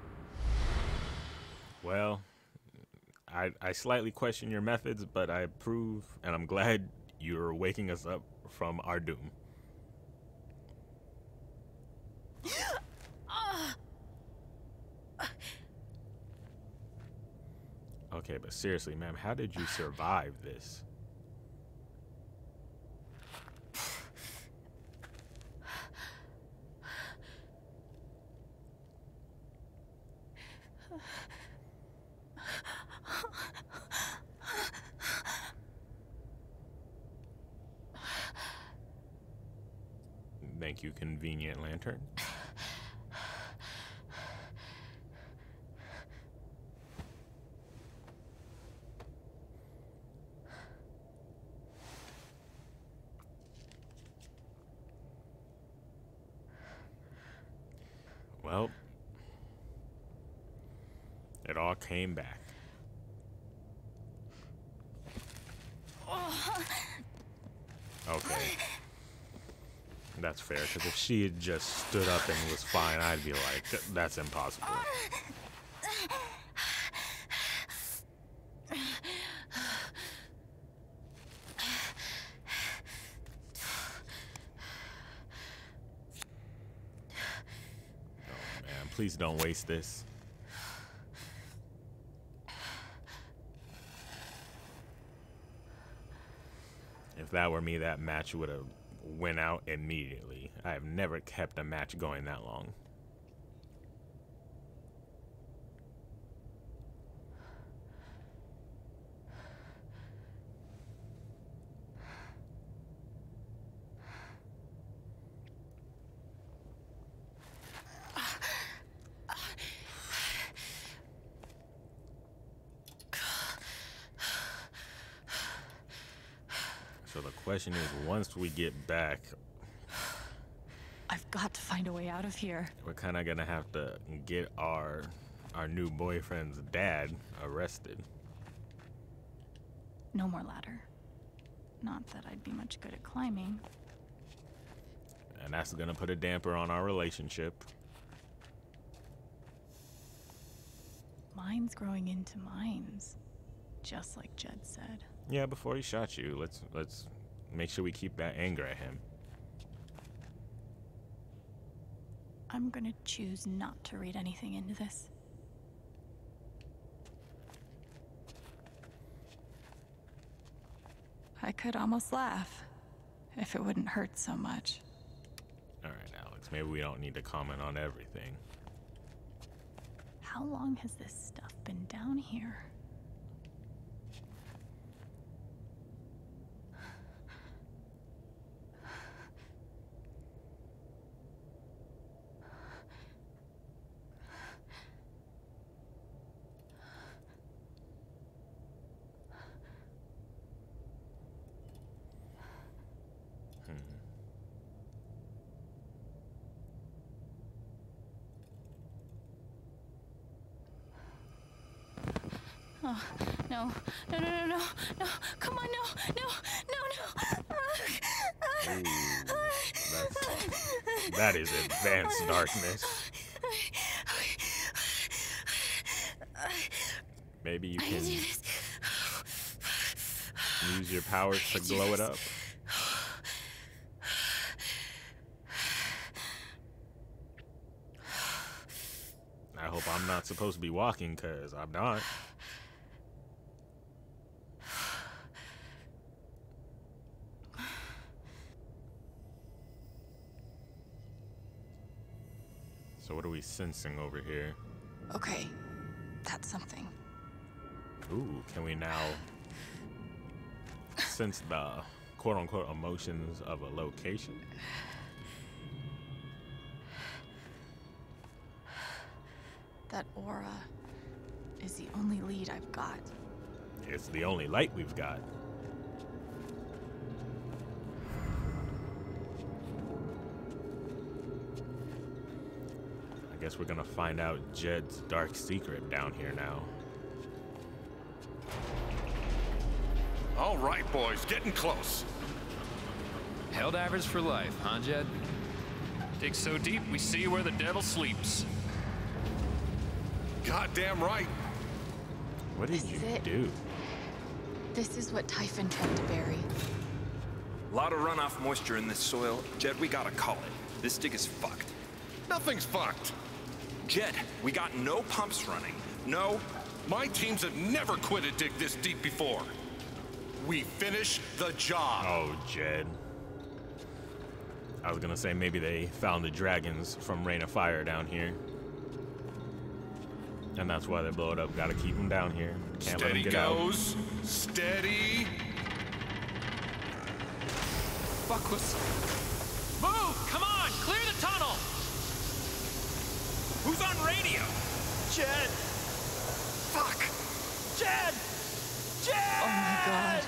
A: Well, I slightly question your methods, but I approve, and I'm glad you're waking us up from our doom. Okay, but seriously, ma'am, how did you survive this? Thank you, convenient lantern. Well, it all came back. Okay. That's fair, because if she had just stood up and was fine, I'd be like, that's impossible. Oh man, please don't waste this. If that were me, that match would have went out immediately. I have never kept a match going that long. So the question is, once we get back,
B: I've got to find a way out of here.
A: we're kind of gonna have to get our new boyfriend's dad arrested.
B: No more ladder. Not that I'd be much good at climbing.
A: And that's gonna put a damper on our relationship.
B: Mines growing into mines. Just like Jed said.
A: Yeah, before he shot you, let's make sure we keep that anger at him.
B: I'm gonna choose not to read anything into this. I could almost laugh if it wouldn't hurt so much.
A: All right, Alex, maybe we don't need to comment on everything.
B: How long has this stuff been down here? Oh, no, no, no, no, no, no, come on, no, no, no, no.
A: Ooh, that is advanced darkness. Maybe you can use your powers to glow it up. I hope I'm not supposed to be walking, because I'm not. So what are we sensing over here?
B: Okay, that's something.
A: Ooh, can we now sense the quote-unquote emotions of a location?
B: That aura is the only lead I've got.
A: It's the only light we've got. I guess we're gonna find out Jed's dark secret down here now.
C: All right, boys, getting close.
M: Helldivers for life, huh, Jed? Dig so deep, we see where the devil sleeps.
C: Goddamn right.
A: What did you do?
B: This is what Typhon tried to bury.
N: A lot of runoff moisture in this soil. Jed, we gotta call it. This dig is fucked.
C: Nothing's fucked.
N: Jed, we got no pumps running. No.
C: My teams have never quit a dig this deep before. We finish the job.
A: Oh, Jed. I was gonna say maybe they found the dragons from Rain of Fire down here. And that's why they blow it up. Gotta keep them down here. Can't let them get out.
C: Steady goes. Steady.
M: Fuck was... Move! Come on! Clear the tunnel!
N: Who's on radio?
I: Jed! Fuck! Jed! Jed!
B: Oh my god.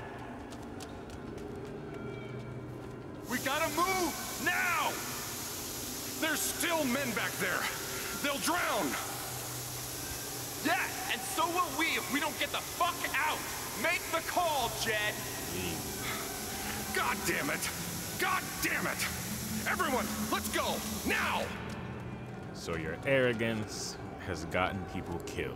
C: We gotta move now! There's still men back there. They'll drown.
N: Yeah, and so will we if we don't get the fuck out. Make the call, Jed.
C: God damn it. God damn it. Everyone, let's go. Now.
A: So your arrogance has gotten people killed.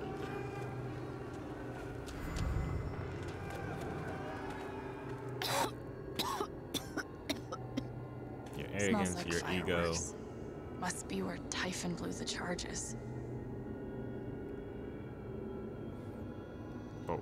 A: Your arrogance,
B: Smells like
A: your ego.
B: fireworks. Must be where Typhon blew the charges.
A: Oh.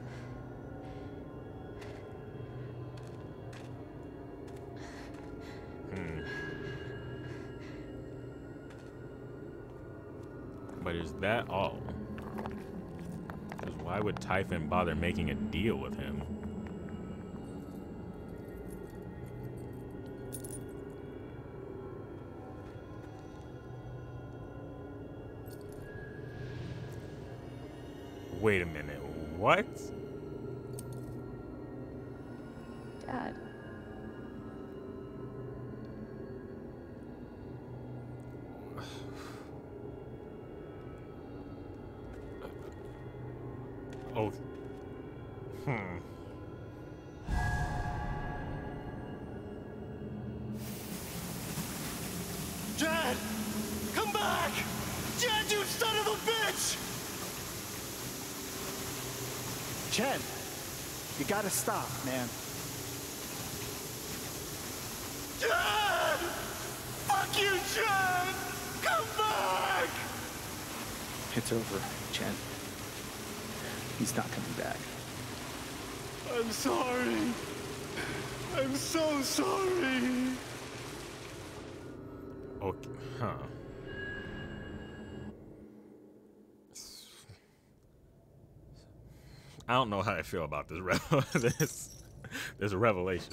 A: But is that all? Because why would Typhon bother making a deal with him? Wait a minute, what?
D: Dad.
A: Oh.
I: Jed! Come back! Jed, you son of a bitch!
O: Chen, you gotta stop, man.
I: Jed! Fuck you, Jed!
O: It's over, Chen. He's not coming back.
I: I'm sorry. I'm so sorry.
A: Okay, huh. I don't know how I feel about this this revelation.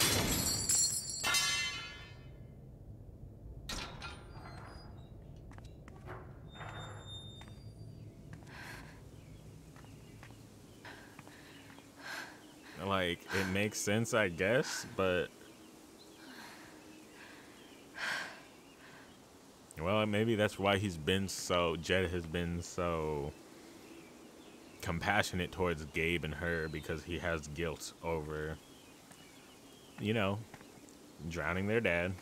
A: Like, it makes sense, I guess, but well, maybe that's why Jed has been so compassionate towards Gabe and her, because he has guilt over, you know, drowning their dad.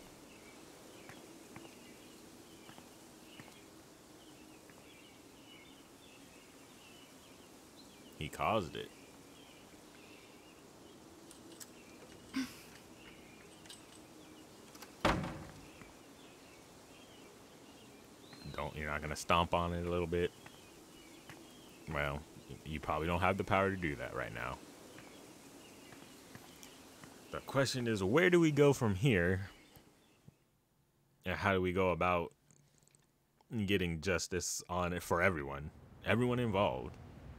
A: He caused it. You're not gonna stomp on it a little bit? Well, you probably don't have the power to do that right now. The question is, where do we go from here? And how do we go about getting justice on it for everyone involved?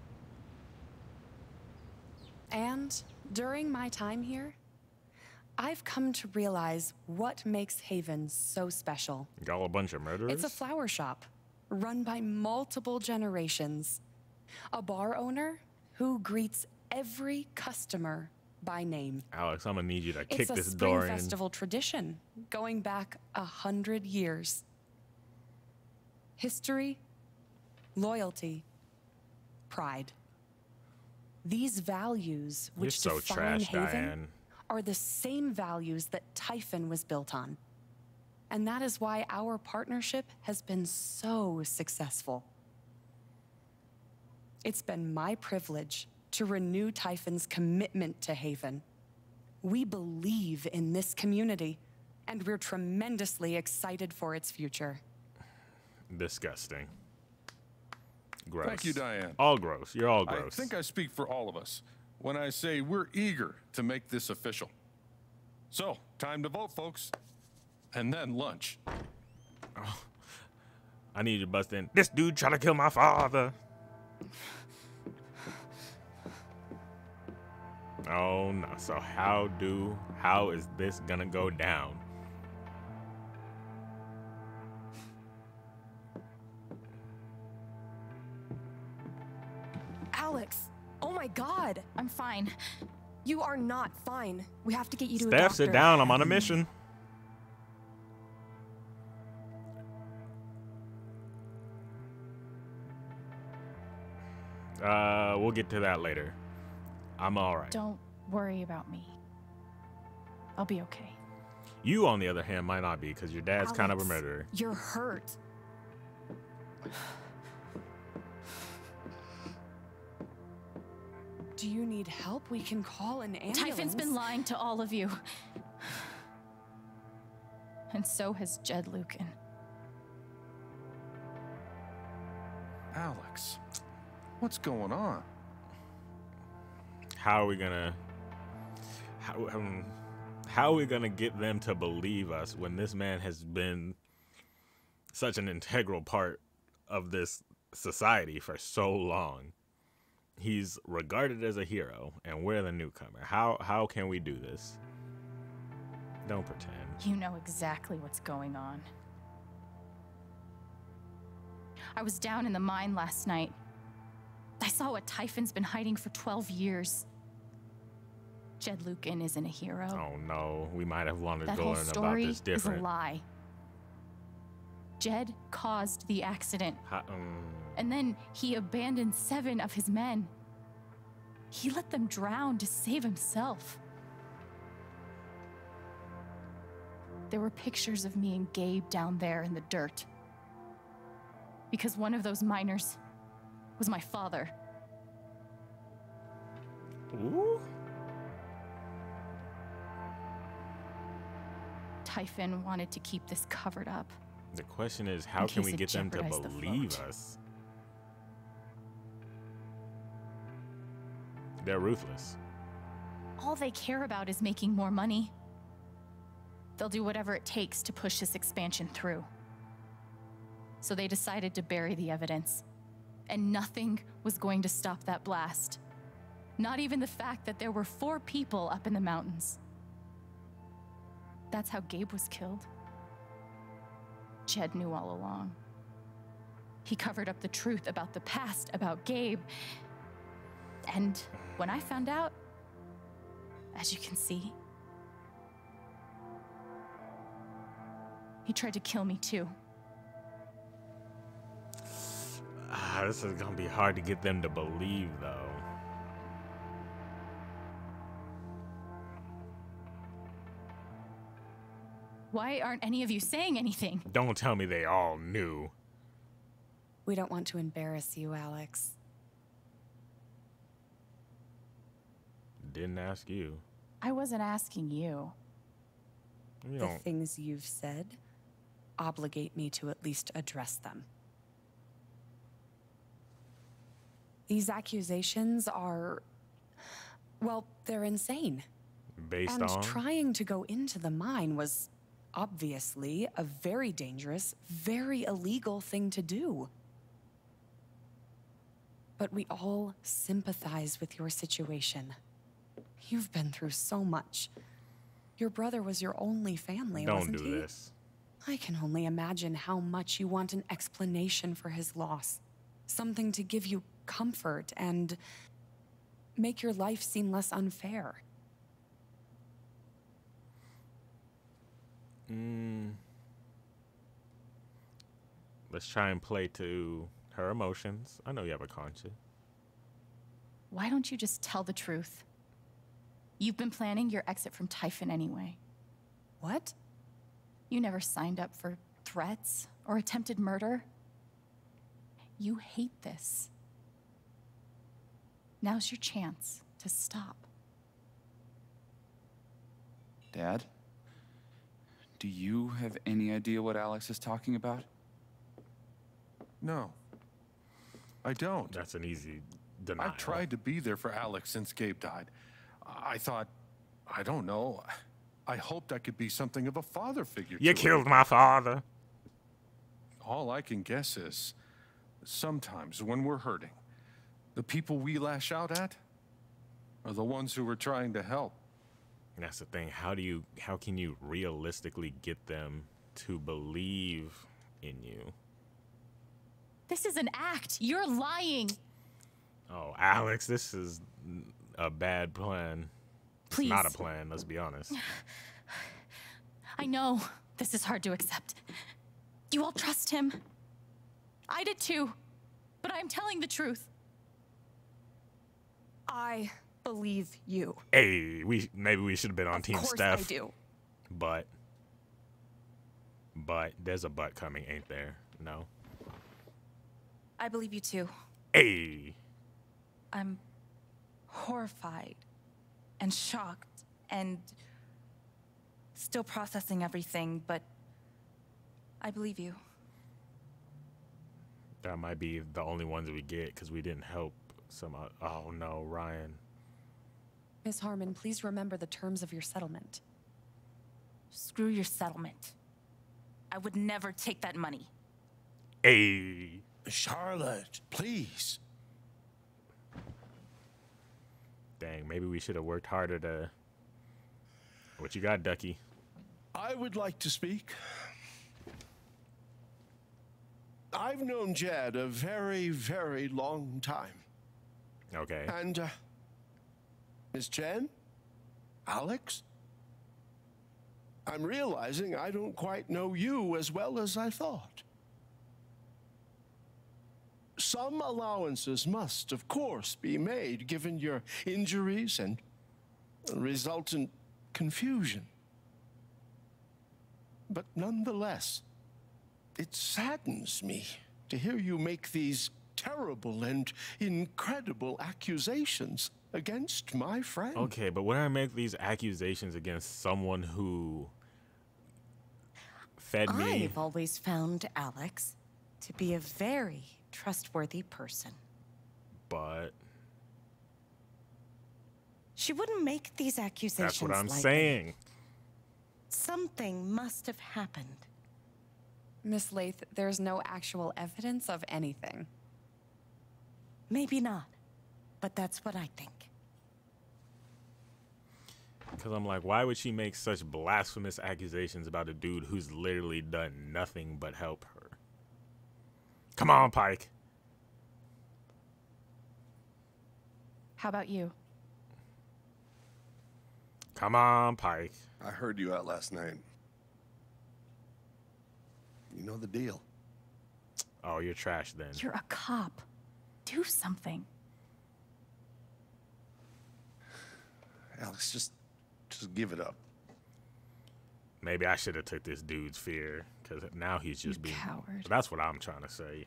F: And during my time here, I've come to realize what makes Haven so special.
A: Y'all a bunch of murderers?
F: It's a flower shop run by multiple generations. A bar owner who greets every customer by name.
A: Alex, I'm gonna need you to kick this door in.
F: It's a spring festival tradition going back 100 years. History, loyalty, pride. These values which
A: You're so
F: define
A: trash,
F: Haven
A: Diane.
F: are the same values that Typhon was built on. And that is why our partnership has been so successful. It's been my privilege to renew Typhon's commitment to Haven. We believe in this community, and we're tremendously excited for its future.
A: Disgusting. Gross.
C: Thank you, Diane.
A: All gross. You're all gross.
C: I think I speak for all of us when I say we're eager to make this official. So, time to vote, folks. And then lunch.
A: Oh, I need you to bust in. This dude trying to kill my father. Oh no. So how is this gonna go down?
P: Alex, oh my God.
B: I'm fine.
P: You are not fine. We have to get you to a
A: Steph,
P: doctor.
A: sit down. I'm on a mission. We'll get to that later. I'm all right.
B: Don't worry about me. I'll be okay.
A: You, on the other hand, might not be, because your dad's kind of a murderer.
P: You're hurt.
F: Do you need help? We can call an ambulance.
B: Typhon's been lying to all of you. And so has Jed Lucan.
C: Alex, what's going on?
A: How are we gonna how are we gonna get them to believe us when this man has been such an integral part of this society for so long? He's regarded as a hero, and we're the newcomer. How can we do this? Don't pretend.
B: You know exactly what's going on. I was down in the mine last night. I saw what Typhon's been hiding for 12 years. Jed Lucan isn't a hero.
A: Oh no, we might have wanted
B: That
A: to
B: whole
A: learn about
B: story
A: this
B: is a
A: different.
B: lie. Jed caused the accident. And then he abandoned 7 of his men. He let them drown to save himself. There were pictures of me and Gabe down there in the dirt. Because one of those miners was my father.
A: Ooh.
B: Typhon wanted to keep this covered up.
A: The question is, how
B: in
A: can
B: case
A: we
B: it
A: get them to
B: jeopardized the
A: believe
B: float.
A: us? They're ruthless.
B: All they care about is making more money. They'll do whatever it takes to push this expansion through. So they decided to bury the evidence. And nothing was going to stop that blast. Not even the fact that there were 4 people up in the mountains. That's how Gabe was killed. Jed knew all along. He covered up the truth about the past, about Gabe. And when I found out, as you can see, he tried to kill me too.
A: This is gonna be hard to get them to believe, though.
B: Why aren't any of you saying anything?
A: Don't tell me they all knew.
P: We don't want to embarrass you, Alex.
A: Didn't ask you.
B: I wasn't asking you.
P: The things you've said obligate me to at least address them. These accusations are, well, they're insane.
A: Based
P: and
A: on?
P: Trying to go into the mine was obviously a very dangerous, very illegal thing to do. But we all sympathize with your situation. You've been through so much. Your brother was your only family, wasn't he?
A: Don't do this.
P: I can only imagine how much you want an explanation for his loss. Something to give you comfort and make your life seem less unfair.
A: Let's try and play to her emotions. I know you have a conscience.
B: Why don't you just tell the truth? You've been planning your exit from Typhon anyway.
P: What?
B: You never signed up for threats or attempted murder. You hate this. Now's your chance to stop.
Q: Dad? Do you have any idea what Alex is talking about?
C: No. I don't.
A: That's an easy denial.
C: I've tried to be there for Alex since Gabe died. I thought, I don't know, I hoped I could be something of a father figure to
A: You
C: her.
A: killed my father.
C: All I can guess is, sometimes when we're hurting, the people we lash out at are the ones who we're trying to help.
A: And that's the thing. How can you realistically get them to believe in you?
B: This is an act. You're lying.
A: Oh, Alex, this is a bad plan.
B: Please.
A: It's not a plan, let's be honest.
B: I know this is hard to accept. You all trust him. I did too. But I'm telling the truth.
P: I believe you.
A: Hey, maybe we should have been on Team Steph.
P: Of course I do.
A: But there's a but coming, ain't there? No.
R: I believe you too.
A: Hey.
R: I'm horrified and shocked and still processing everything, but I believe you.
A: That might be the only ones we get because we didn't help some. Oh no, Ryan.
P: Miss Harmon, please remember the terms of your settlement.
R: Screw your settlement. I would never take that money.
A: Hey.
S: Charlotte, please.
A: Dang, maybe we should have worked harder to... What you got, Ducky?
S: I would like to speak. I've known Jed a very, very long time.
A: Okay.
S: And, Miss Chen? Alex? I'm realizing I don't quite know you as well as I thought. Some allowances must, of course, be made given your injuries and resultant confusion. But nonetheless, it saddens me to hear you make these terrible and incredible accusations against my friend.
A: Okay, but when I make these accusations against someone who fed me...
T: I've always found Alex to be a very trustworthy person.
A: But
T: She wouldn't make these accusations.
A: That's what I'm
T: lightly.
A: saying.
T: Something must have happened.
P: Miss Lath, there's no actual evidence of anything.
T: Maybe not, but that's what I think.
A: Because I'm like, why would she make such blasphemous accusations about a dude who's literally done nothing but help her? Come on, Pike.
B: How about you?
A: Come on, Pike.
U: I heard you out last night. You know the deal.
A: Oh, you're trash then.
B: You're a cop. Do something.
U: Alex, just give it up.
A: Maybe I should have took this dude's fear, because now he's just
B: You
A: being...
B: coward.
A: That's what I'm trying to say.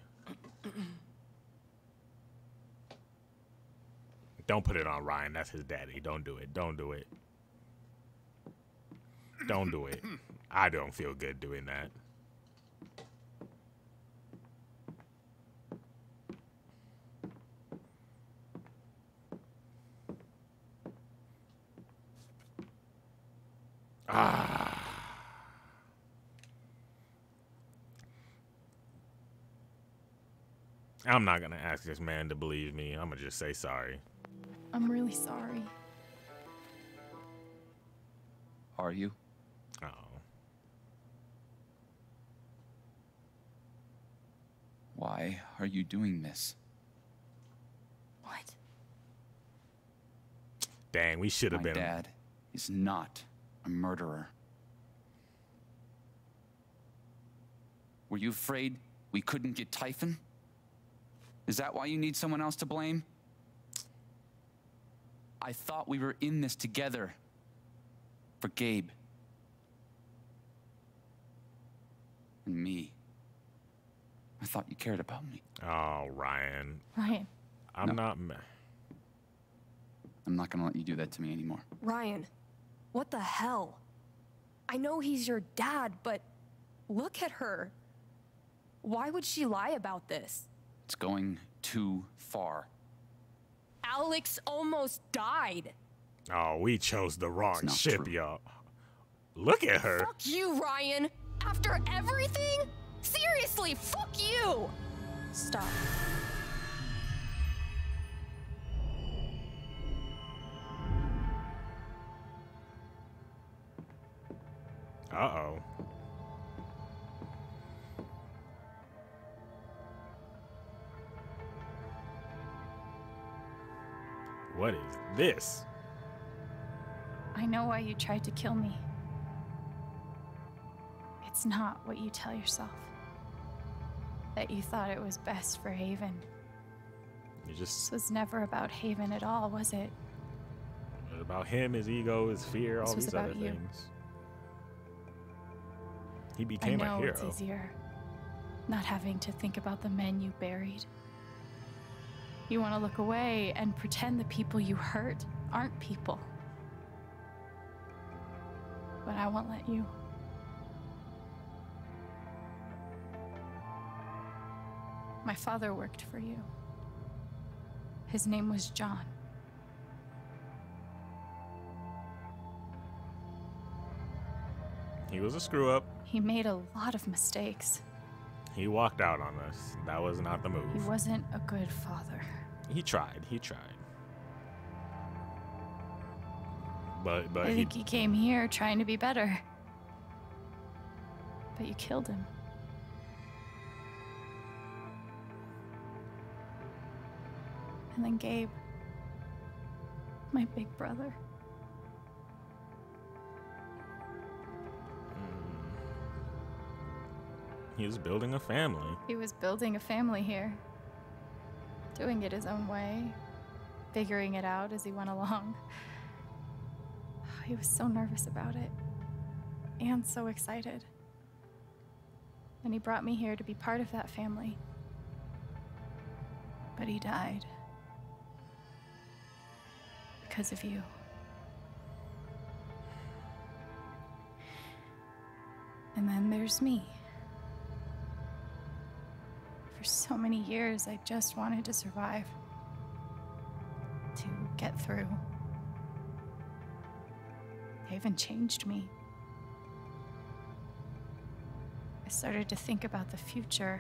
A: Don't put it on Ryan. That's his daddy. Don't do it. Don't do it. Don't do it. I don't feel good doing that. I'm not gonna ask this man to believe me. I'm gonna just say sorry.
B: I'm really sorry.
Q: Are you?
A: Oh.
Q: Why are you doing this?
B: What?
A: Dang, we should have
Q: My
A: been.
Q: dad is not a murderer. Were you afraid we couldn't get Typhon? Is that why you need someone else to blame? I thought we were in this together. For Gabe. And me. I thought you cared about me.
A: Oh, Ryan.
B: Ryan.
A: I'm not.
Q: I'm not gonna let you do that to me anymore.
V: Ryan, what the hell? I know he's your dad, but look at her. Why would she lie about this?
Q: It's going too far.
V: Alex almost died.
A: Oh, we chose the wrong
Q: not
A: ship,
Q: true.
A: y'all. Look at her.
V: Fuck you, Ryan. After everything? Seriously, fuck you.
B: Stop.
A: Uh-oh. What is this?
B: I know why you tried to kill me. It's not what you tell yourself. That you thought it was best for Haven. This was never about Haven at all, was it?
A: It was about him, his ego, his fear, all
B: This was
A: these other
B: about you.
A: things. He became
B: I
A: a
B: know
A: hero.
B: it's easier not having to think about the men you buried. You want to look away and pretend the people you hurt aren't people. But I won't let you. My father worked for you. His name was John.
A: He was a screw up.
B: He made a lot of mistakes.
A: He walked out on us. That was not the move.
B: He wasn't a good father.
A: He tried. He tried. But
B: I think he came here trying to be better. But you killed him. And then Gabe, my big brother.
A: he was building a family.
B: He was building a family here. Doing it his own way. Figuring it out as he went along. He was so nervous about it. And so excited. And he brought me here to be part of that family. But he died. Because of you. And then there's me. For so many years, I just wanted to survive. To get through. Haven changed me. I started to think about the future.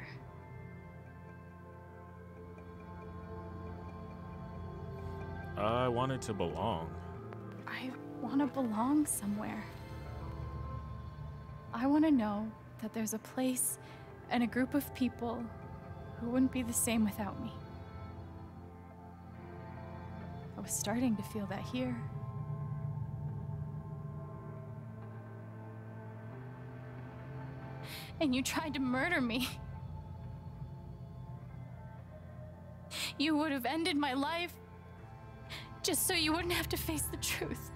A: I wanted to belong.
B: I want to belong somewhere. I want to know that there's a place and a group of people who wouldn't be the same without me. I was starting to feel that here. And you tried to murder me. You would have ended my life just so you wouldn't have to face the truth.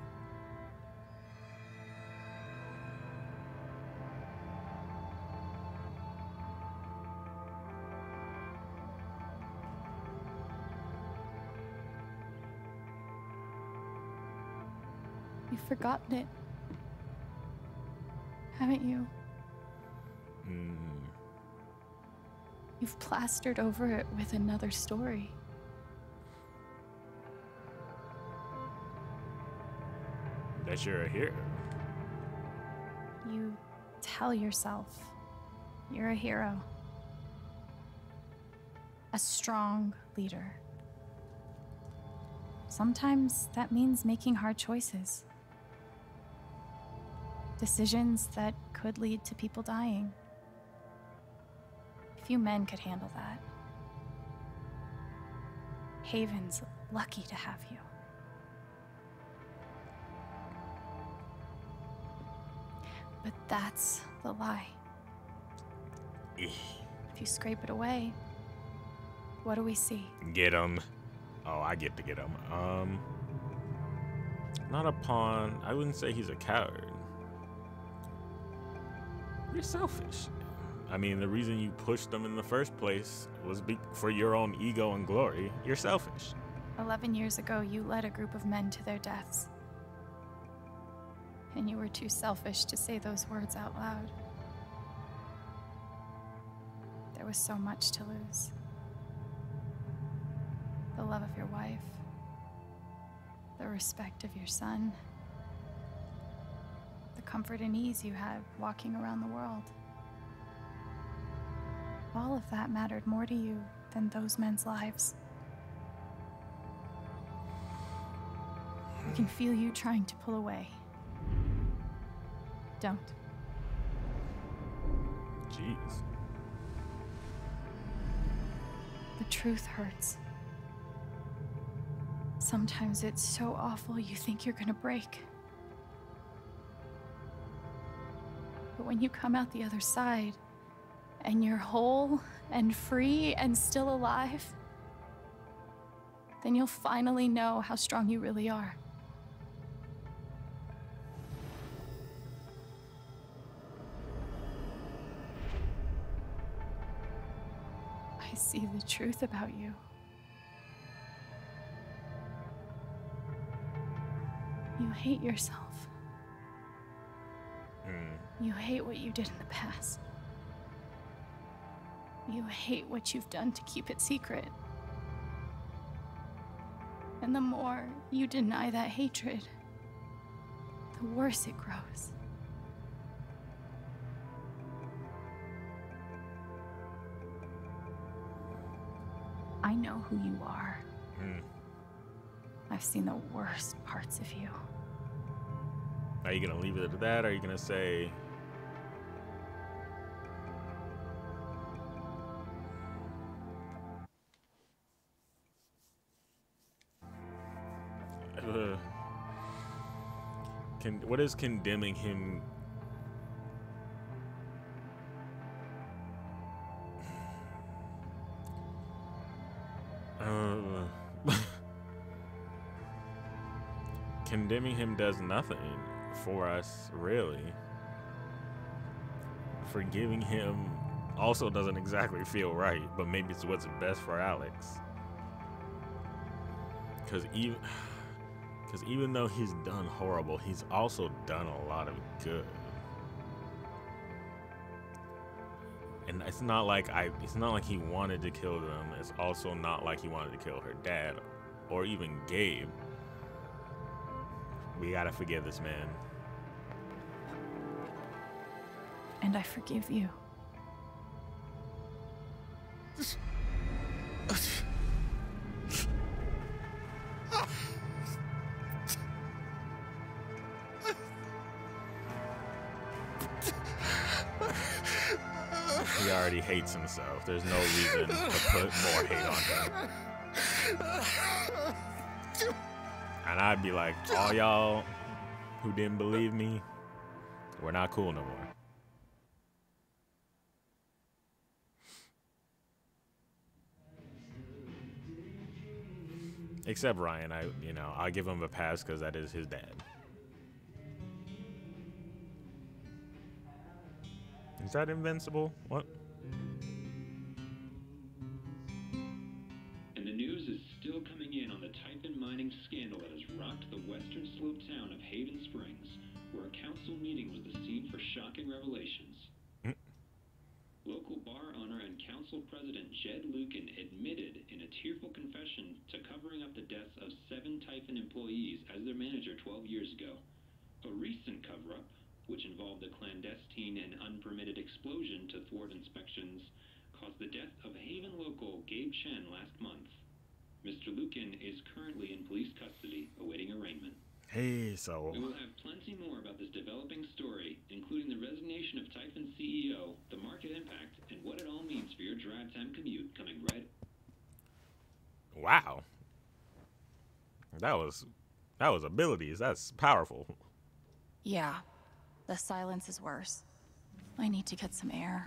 B: You've forgotten it, haven't you? You've plastered over it with another story.
A: That you're a hero.
B: You tell yourself you're a hero, a strong leader. Sometimes that means making hard choices. Decisions that could lead to people dying. Few men could handle that. Haven's lucky to have you. But that's the lie. If you scrape it away, what do we see?
A: Get him. Oh, I get to get him. Not a pawn. I wouldn't say he's a coward. You're selfish. I mean, the reason you pushed them in the first place was for your own ego and glory. You're selfish.
B: 11 years ago, you led a group of men to their deaths. And you were too selfish to say those words out loud. There was so much to lose. The love of your wife. The respect of your son. The comfort and ease you had walking around the world. All of that mattered more to you than those men's lives. I can feel you trying to pull away. Don't.
A: Jeez.
B: The truth hurts. Sometimes it's so awful you think you're gonna break. But when you come out the other side, and you're whole and free and still alive, then you'll finally know how strong you really are. I see the truth about you. You hate yourself. You hate what you did in the past. You hate what you've done to keep it secret. And the more you deny that hatred, the worse it grows. I know who you are. I've seen the worst parts of you.
A: Are you gonna leave it at that, or are you gonna say... what is condemning him? Condemning him does nothing for us, really. Forgiving him also doesn't exactly feel right, but maybe it's what's best for Alex. Because even though he's done horrible, he's also done a lot of good. And it's not like he wanted to kill them. It's also not like he wanted to kill her dad or even Gabe. We gotta forgive this man.
B: And I forgive you.
A: He already hates himself. There's no reason to put more hate on him. And I'd be like, all y'all who didn't believe me, we're not cool no more. Except Ryan, I'll give him a pass because that is his dad. Is that invincible? What?
E: And the news is still coming in on the Typhon mining scandal that has rocked the western slope town of Haven Springs, where a council meeting was the scene for shocking revelations. Local bar owner and council president Jed Lucan admitted in a tearful confession to covering up the deaths of 7 Typhon employees as their manager 12 years ago. A recent cover-up, which involved a clandestine and unpermitted explosion to thwart inspections, caused the death of Haven local Gabe Chen last month. Mr. Lucan is currently in police custody, awaiting arraignment.
A: Hey, so...
E: We will have plenty more about this developing story, including the resignation of Typhon CEO, the market impact, and what it all means for your drive time commute, coming right...
A: Wow. That was abilities. That's powerful.
B: Yeah, the silence is worse. I need to get some air.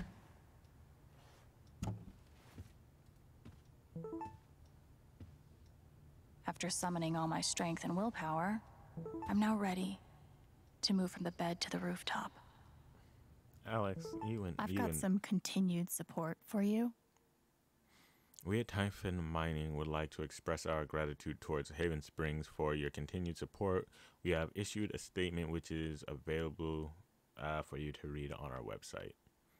B: After summoning all my strength and willpower, I'm now ready to move from the bed to the rooftop.
A: Alex,
H: I've got some continued support for you.
A: We at Typhon Mining would like to express our gratitude towards Haven Springs for your continued support. We have issued a statement which is available for you to read on our website.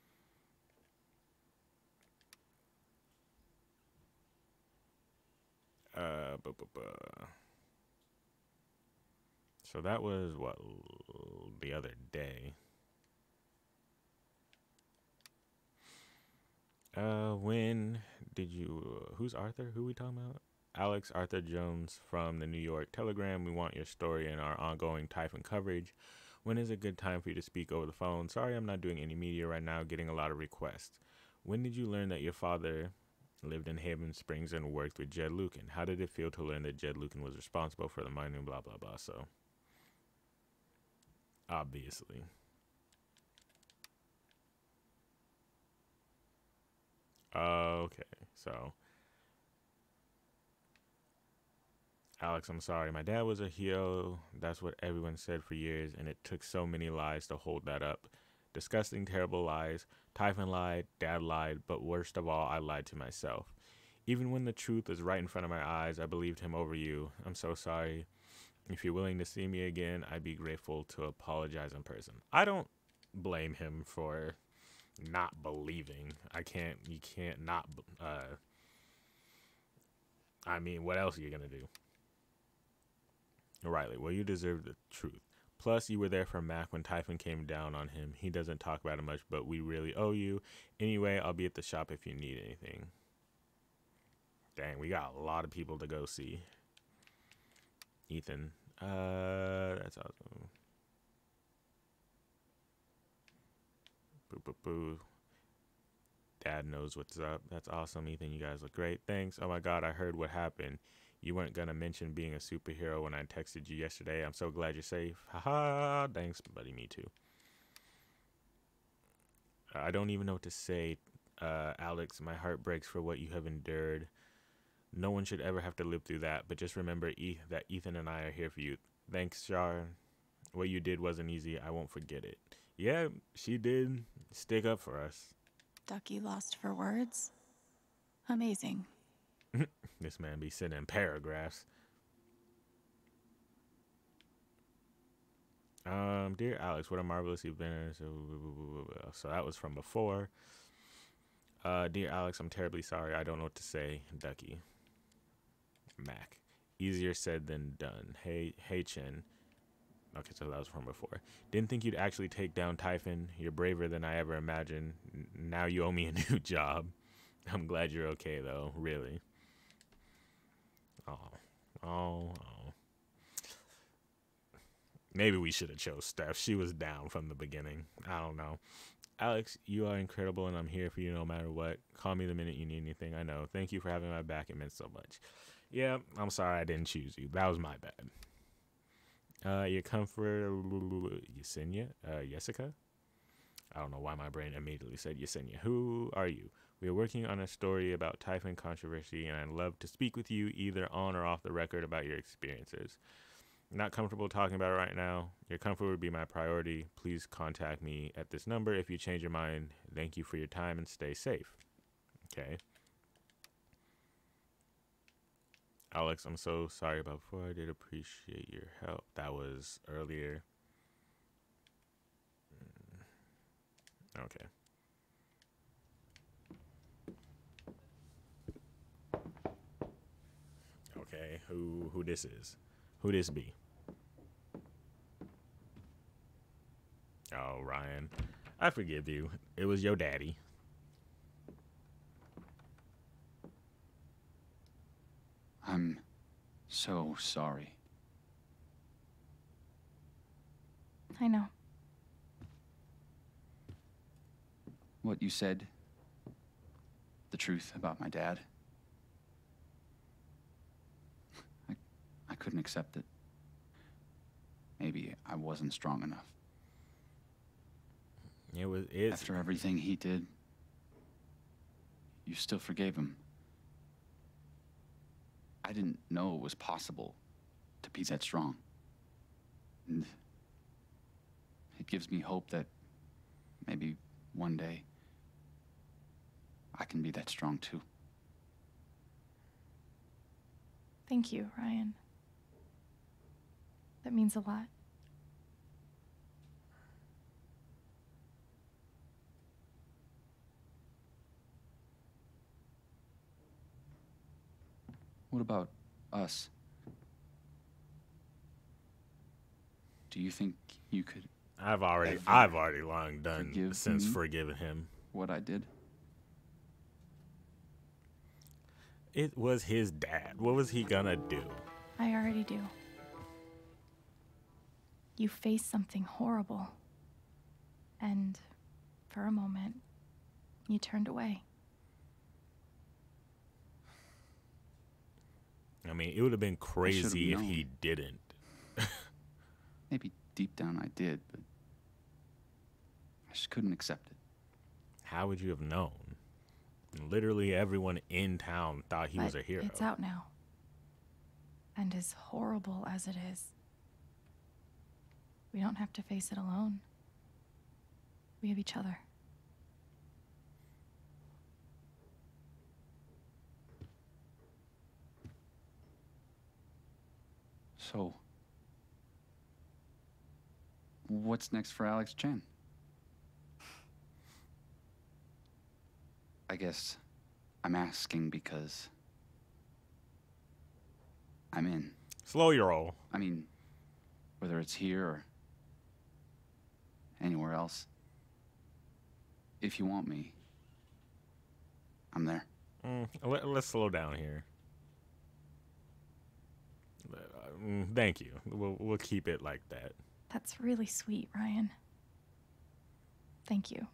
A: So that was what, the other day. When did you, who's Arthur? Who we talking about? Alex Arthur Jones from the New York Telegram. We want your story in our ongoing Typhon coverage. When is a good time for you to speak over the phone? Sorry, I'm not doing any media right now, getting a lot of requests. When did you learn that your father lived in Haven Springs and worked with Jed Lucan? How did it feel to learn that Jed Lucan was responsible for the mining, blah, blah, blah? So, obviously. Okay, so Alex, I'm sorry. My dad was a hero. That's what everyone said for years, and it took so many lies to hold that up. Disgusting, terrible lies. Typhon lied, Dad lied, but worst of all, I lied to myself. Even when the truth was right in front of my eyes, I believed him over you. I'm so sorry. If you're willing to see me again, I'd be grateful to apologize in person. I don't blame him for not believing. You can't not, I mean, what else are you gonna do? Riley, well, you deserve the truth. Plus, you were there for Mac when Typhon came down on him. He doesn't talk about it much, but we really owe you. Anyway, I'll be at the shop if you need anything. Dang, we got a lot of people to go see. Ethan, that's awesome. Boo, boo, boo. Dad knows what's up. That's awesome, Ethan. You guys look great. Thanks. Oh my God, I heard what happened. You weren't gonna mention being a superhero when I texted you yesterday. I'm so glad you're safe. Haha. Thanks, buddy. Me too. I don't even know what to say, Alex. My heart breaks for what you have endured. No one should ever have to live through that. But just remember that Ethan and I are here for you. Thanks, Shar. What you did wasn't easy. I won't forget it. Yeah, she did stick up for us.
B: Ducky lost for words? Amazing.
A: This man be sitting in paragraphs. Dear Alex, what a marvelous event. So that was from before. Dear Alex, I'm terribly sorry. I don't know what to say. Ducky. Mac. Easier said than done. Hey Chen. Okay, so that was from before. Didn't think you'd actually take down Typhon. You're braver than I ever imagined. Now you owe me a new job. I'm glad you're okay, though. Really. Oh. Maybe we should have chose Steph. She was down from the beginning. I don't know. Alex, you are incredible, and I'm here for you no matter what. Call me the minute you need anything. I know. Thank you for having my back. It meant so much. Yeah, I'm sorry I didn't choose you. That was my bad. Your comfort, Yesenia? Jessica? I don't know why my brain immediately said Yesenia. Who are you? We are working on a story about Typhon controversy, and I'd love to speak with you either on or off the record about your experiences. Not comfortable talking about it right now. Your comfort would be my priority. Please contact me at this number if you change your mind. Thank you for your time and stay safe. Okay. Alex, I'm so sorry about before. I did appreciate your help. That was earlier. Okay. Okay, who this is? Who this be? Oh, Ryan. I forgive you. It was your daddy.
Q: I'm so sorry.
B: I know.
Q: What you said, the truth about my dad, I couldn't accept it. Maybe I wasn't strong enough. After everything he did, you still forgave him. I didn't know it was possible to be that strong. And it gives me hope that maybe one day I can be that strong too.
B: Thank you, Ryan. That means a lot.
Q: What about us? Do you think you could?
A: I've already long done since forgiving him.
Q: What I did?
A: It was his dad. What was he gonna do?
B: I already do. You faced something horrible. And for a moment, you turned away.
A: I mean, it would have been crazy if he didn't.
Q: Maybe deep down I did, but I just couldn't accept it.
A: How would you have known? Literally everyone in town thought he was a hero.
B: It's out now. And as horrible as it is, we don't have to face it alone. We have each other.
Q: So, what's next for Alex Chen? I guess I'm asking because I'm in.
A: Slow your roll.
Q: I mean, whether it's here or anywhere else, if you want me, I'm there.
A: Let's slow down here. Thank you. We'll keep it like that.
B: That's really sweet, Ryan. Thank you.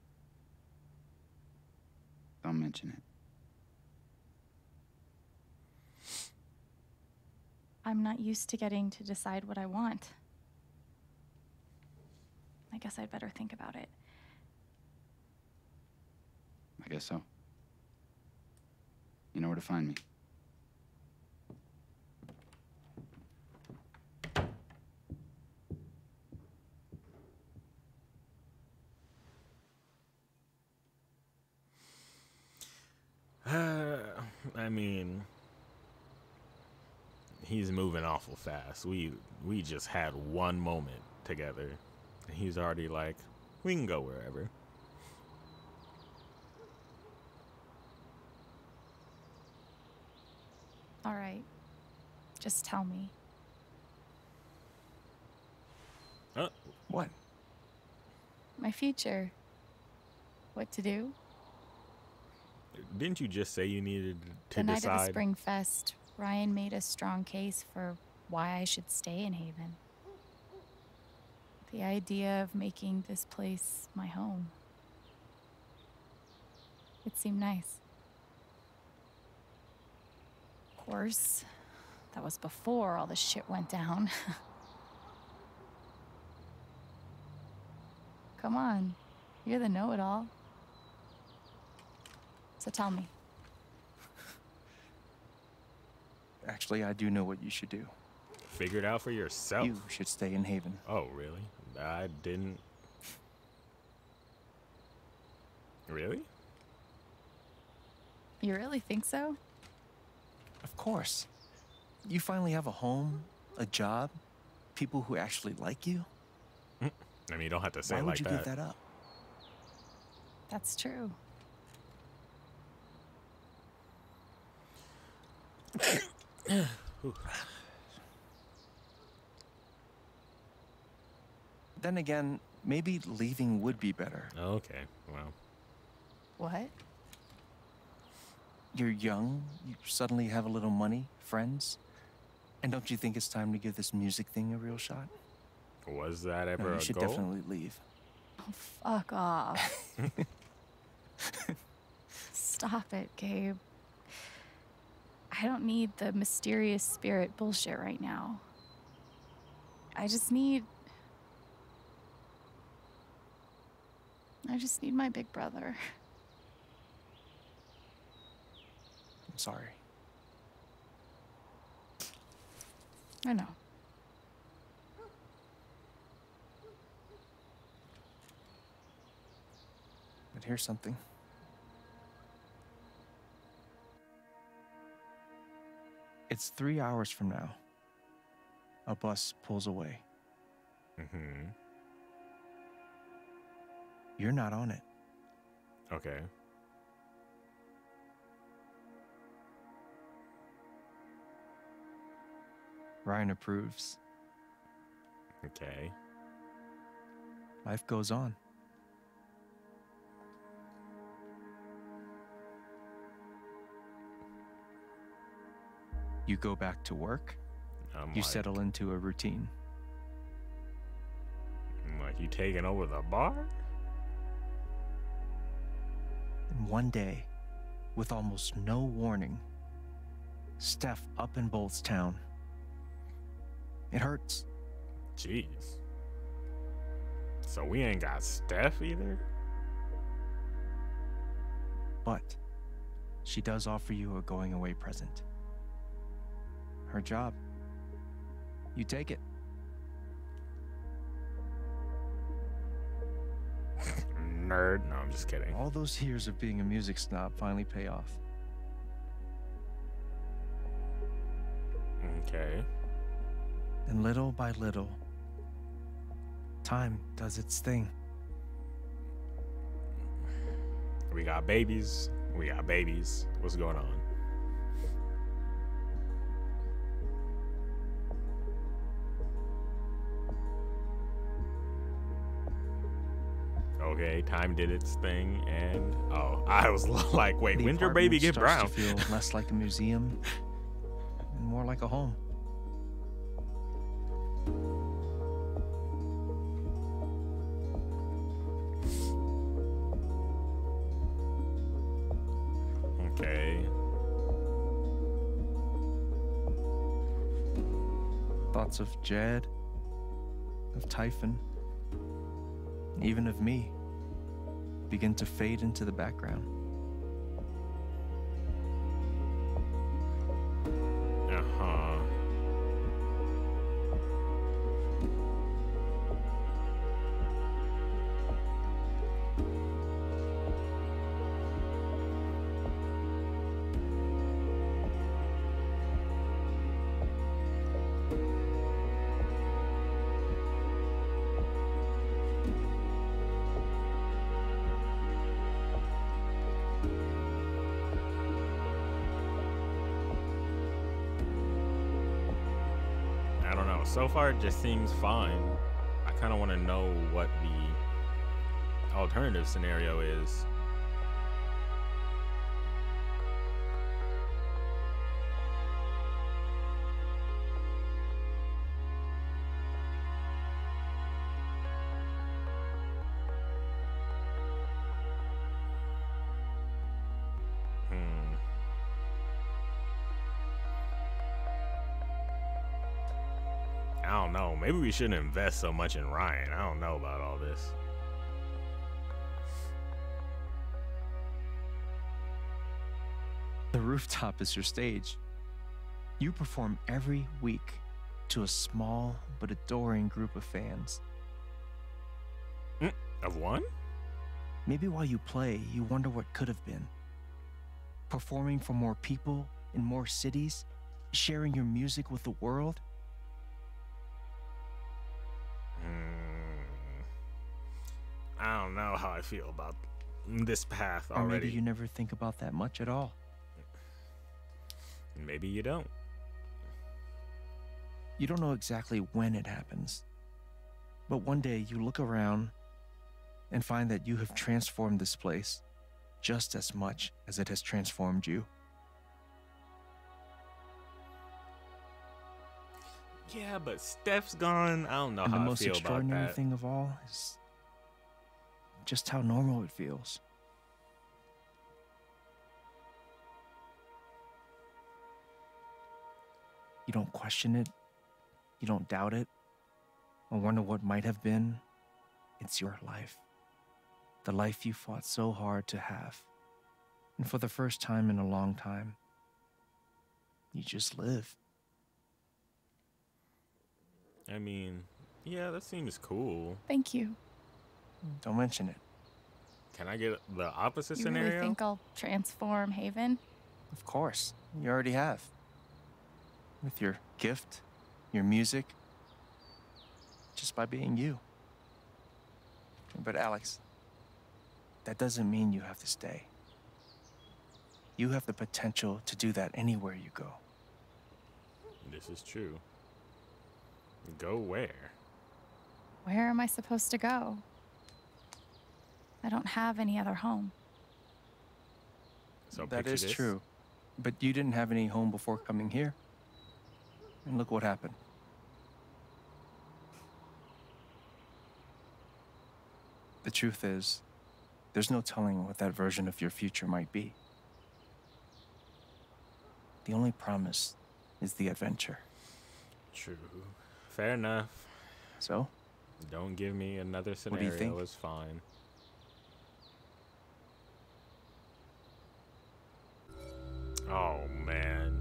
Q: Don't mention it.
B: I'm not used to getting to decide what I want. I guess I'd better think about it.
Q: I guess so. You know where to find me.
A: I mean, he's moving awful fast. We just had one moment together. And he's already like, we can go wherever.
B: All right. Just tell me.
G: What?
B: My future. What to do?
A: Didn't you just say you needed to
B: The night of the
A: decide?
B: Spring Fest, Ryan made a strong case for why I should stay in Haven. The idea of making this place my home. It seemed nice. Of course, that was before all the shit went down. Come on, you're the know-it-all. So tell me.
G: Actually, I do know what you should do.
A: Figure it out for yourself.
G: You should stay in Haven.
A: Oh, really? I didn't. Really?
B: You really think so?
G: Of course. You finally have a home, a job, people who actually like you.
A: I mean, you don't have to say
G: Why
A: it
G: would
A: like
G: you
A: that.
G: give that up?
B: That's true.
G: Then again, maybe leaving would be better.
A: Okay, well.
B: What?
G: You're young, you suddenly have a little money, friends. And don't you think it's time to give this music thing a real shot?
A: Was that
G: No,
A: ever
G: you
A: a
G: should
A: goal?
G: definitely leave.
B: Oh, fuck off. Stop it, Gabe. I don't need the mysterious spirit bullshit right now. I just need my big brother.
G: I'm sorry.
B: I know.
G: But here's something. It's 3 hours from now. A bus pulls away.
A: Mm-hmm.
G: You're not on it.
A: Okay.
G: Ryan approves.
A: Okay.
G: Life goes on. You go back to work. You settle into a routine.
A: Like you taking over the bar?
G: And one day, with almost no warning, Steph up and bolts town. It hurts.
A: Jeez. So we ain't got Steph either?
G: But she does offer you a going away present. Her job. You take it.
A: Nerd. No, I'm just kidding.
G: All those years of being a music snob finally pay off.
A: Okay.
G: And little by little, time does its thing.
A: We got babies. We got babies. What's going on? Okay, time did its thing, and oh, I was like, wait,
G: The
A: when's your baby get brown?
G: apartment starts to feel less like a museum and more like a home.
A: Okay.
G: Thoughts of Jed, of Typhon, even of me, begin to fade into the background.
A: Uh-huh. I don't know. So far, it just seems fine. I kind of want to know what the alternative scenario is. I don't know. Maybe we shouldn't invest so much in Ryan. I don't know about all this.
G: The rooftop is your stage. You perform every week to a small but adoring group of fans.
A: Of one?
G: Maybe while you play, you wonder what could have been. Performing for more people in more cities, sharing your music with the world.
A: I don't know how I feel about this path already.
G: Or maybe you never think about that much at all.
A: Maybe you don't.
G: You don't know exactly when it happens. But one day you look around and find that you have transformed this place just as much as it has transformed you.
A: Yeah, but Steph's gone. I don't know
G: And
A: how
G: the
A: I
G: most
A: feel about
G: extraordinary
A: that.
G: thing of all is just how normal it feels. You don't question it. You don't doubt it. Or wonder what might have been. It's your life. The life you fought so hard to have. And for the first time in a long time, you just live.
A: I mean, yeah, that seems cool.
B: Thank you.
G: Don't mention it.
A: Can I get the opposite
B: You
A: scenario?
B: really think I'll transform Haven?
G: Of course. You already have. With your gift, your music, just by being you. But Alex, that doesn't mean you have to stay. You have the potential to do that anywhere you go.
A: This is true. Go where?
B: Where am I supposed to go? I don't have any other home.
A: So
G: that
A: picture
G: is
A: this.
G: true. But you didn't have any home before coming here. And look what happened. The truth is, there's no telling what that version of your future might be. The only promise is the adventure.
A: True. Fair enough.
G: So?
A: Don't give me another
G: What do
A: scenario.
G: you think?
A: It's fine. Oh, man.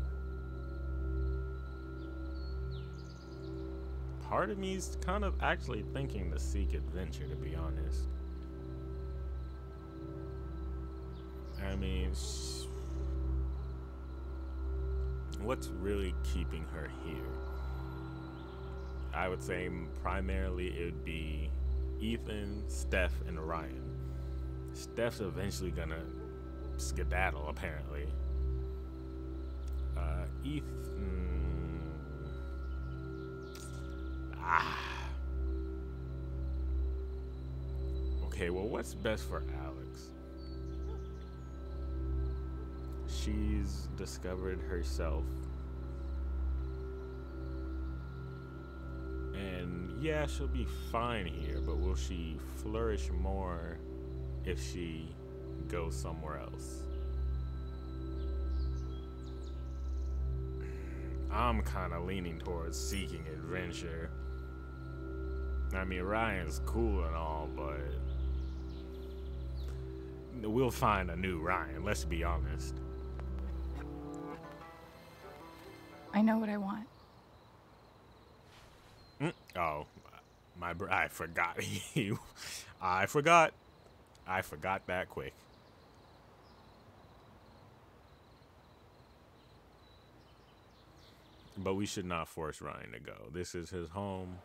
A: Part of me's kind of actually thinking to seek adventure, to be honest. I mean, what's really keeping her here? I would say primarily it would be Ethan, Steph, and Ryan. Steph's eventually gonna skedaddle, apparently. Ethan... Okay, well, what's best for Alex? She's discovered herself. And yeah, she'll be fine here, but will she flourish more if she goes somewhere else? I'm kind of leaning towards seeking adventure. I mean, Ryan's cool and all, but we'll find a new Ryan, let's be honest.
B: I know what I want.
A: Oh, I forgot. I forgot that quick. But we should not force Ryan to go. This is his home.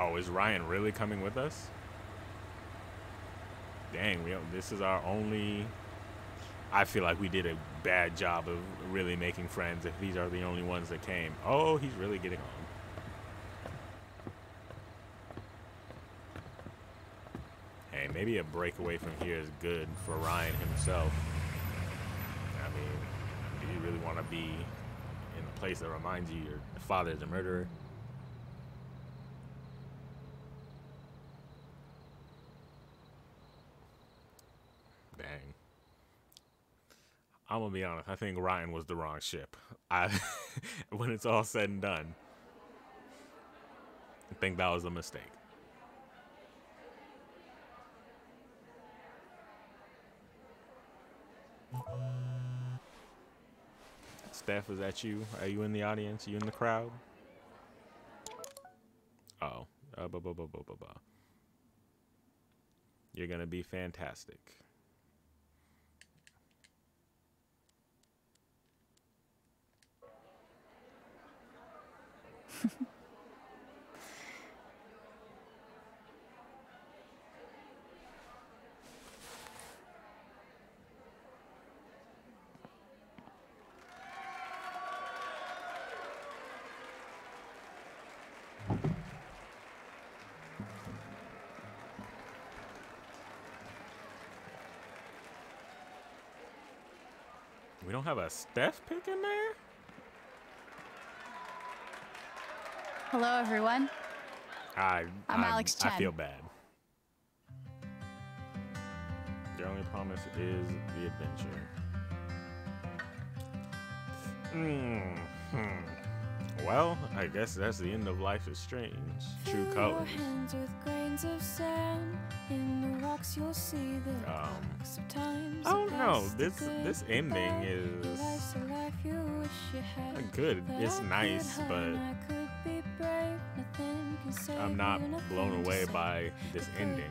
A: Oh, is Ryan really coming with us? Dang, this is our only... I feel like we did a bad job of really making friends if these are the only ones that came. Oh, he's really getting on. Hey, maybe a break away from here is good for Ryan himself. I mean, do you really want to be in a place that reminds you your father is a murderer? Dang. I'm gonna be honest, I think Ryan was the wrong ship. When it's all said and done, I think that was a mistake. Steph, is that you? Are you in the audience? You in the crowd? Oh. You're gonna be fantastic. We don't have a Steph pick in there?
B: Hello, everyone. I'm Alex Chen.
A: I feel bad. The only promise is the adventure. Well, I guess that's the end of Life is Strange. True Colors. I don't know. This ending is good. It's nice, but I'm not blown away by this ending.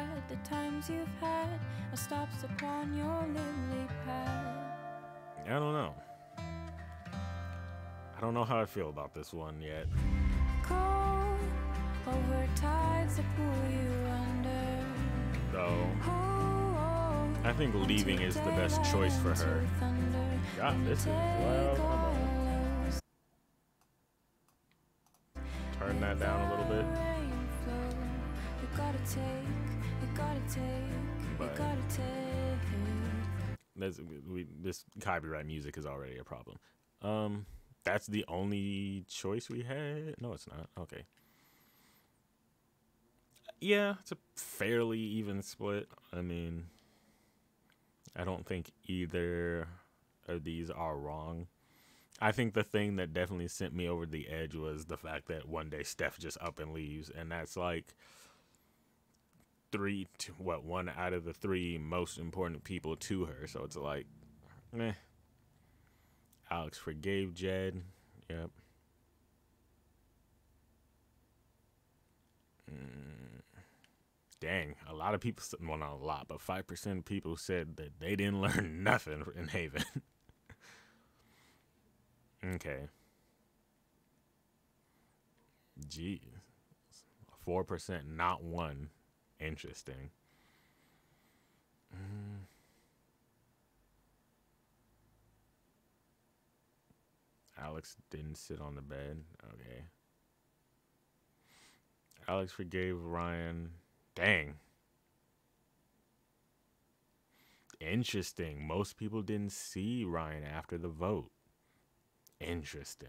A: I don't know. I don't know how I feel about this one yet. So, I think leaving is the best choice for her. God, this is loud. Come on. Turn that down a little bit. But this copyright music is already a problem. That's the only choice we had? No, it's not. Okay. Yeah, it's a fairly even split. I mean, I don't think either of these are wrong. I think the thing that definitely sent me over the edge was the fact that one day Steph just up and leaves, and that's like one out of the three most important people to her. So it's like, meh. Alex forgave Jed. Yep. Dang, a lot of people, well, not a lot, but 5% of people said that they didn't learn nothing in Haven. Okay. Jeez. 4%, not one. Interesting. Alex didn't sit on the bed. Okay. Alex forgave Ryan. Dang. Interesting. Most people didn't see Ryan after the vote. Interesting.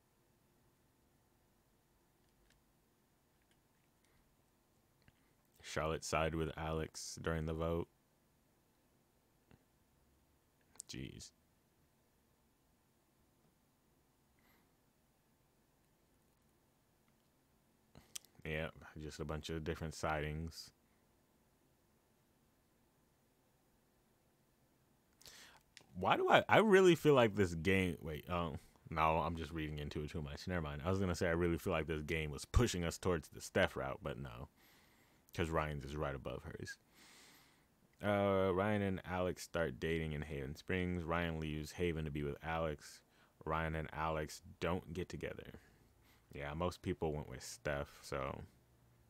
A: Charlotte sided with Alex during the vote. Jeez. Yeah, just a bunch of different sightings. Why do I really feel like this game, no, I'm just reading into it too much. Never mind. I was going to say I really feel like this game was pushing us towards the Steph route, but no. Because Ryan's is right above hers. Ryan and Alex start dating in Haven Springs. Ryan leaves Haven to be with Alex. Ryan and Alex don't get together. Yeah, most people went with Steph, so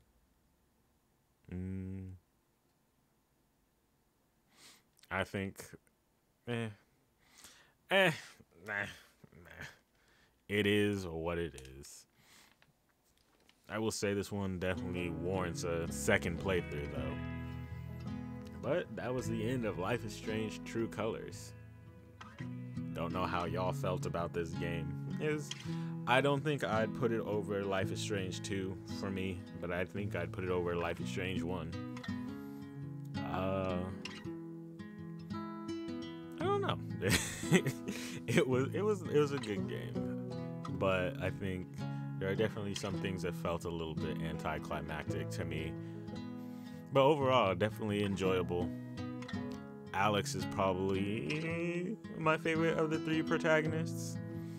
A: I think, nah. It is what it is. I will say this one definitely warrants a second playthrough, though. But that was the end of Life is Strange True Colors. Don't know how y'all felt about this game. I don't think I'd put it over Life is Strange 2 for me, but I think I'd put it over Life is Strange 1. I don't know. it was a good game, but I think there are definitely some things that felt a little bit anticlimactic to me. But overall, definitely enjoyable. Alex is probably my favorite of the three protagonists.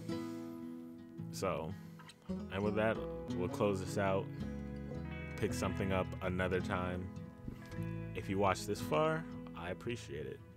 A: So, and with that, we'll close this out. Pick something up another time. If you watched this far, I appreciate it.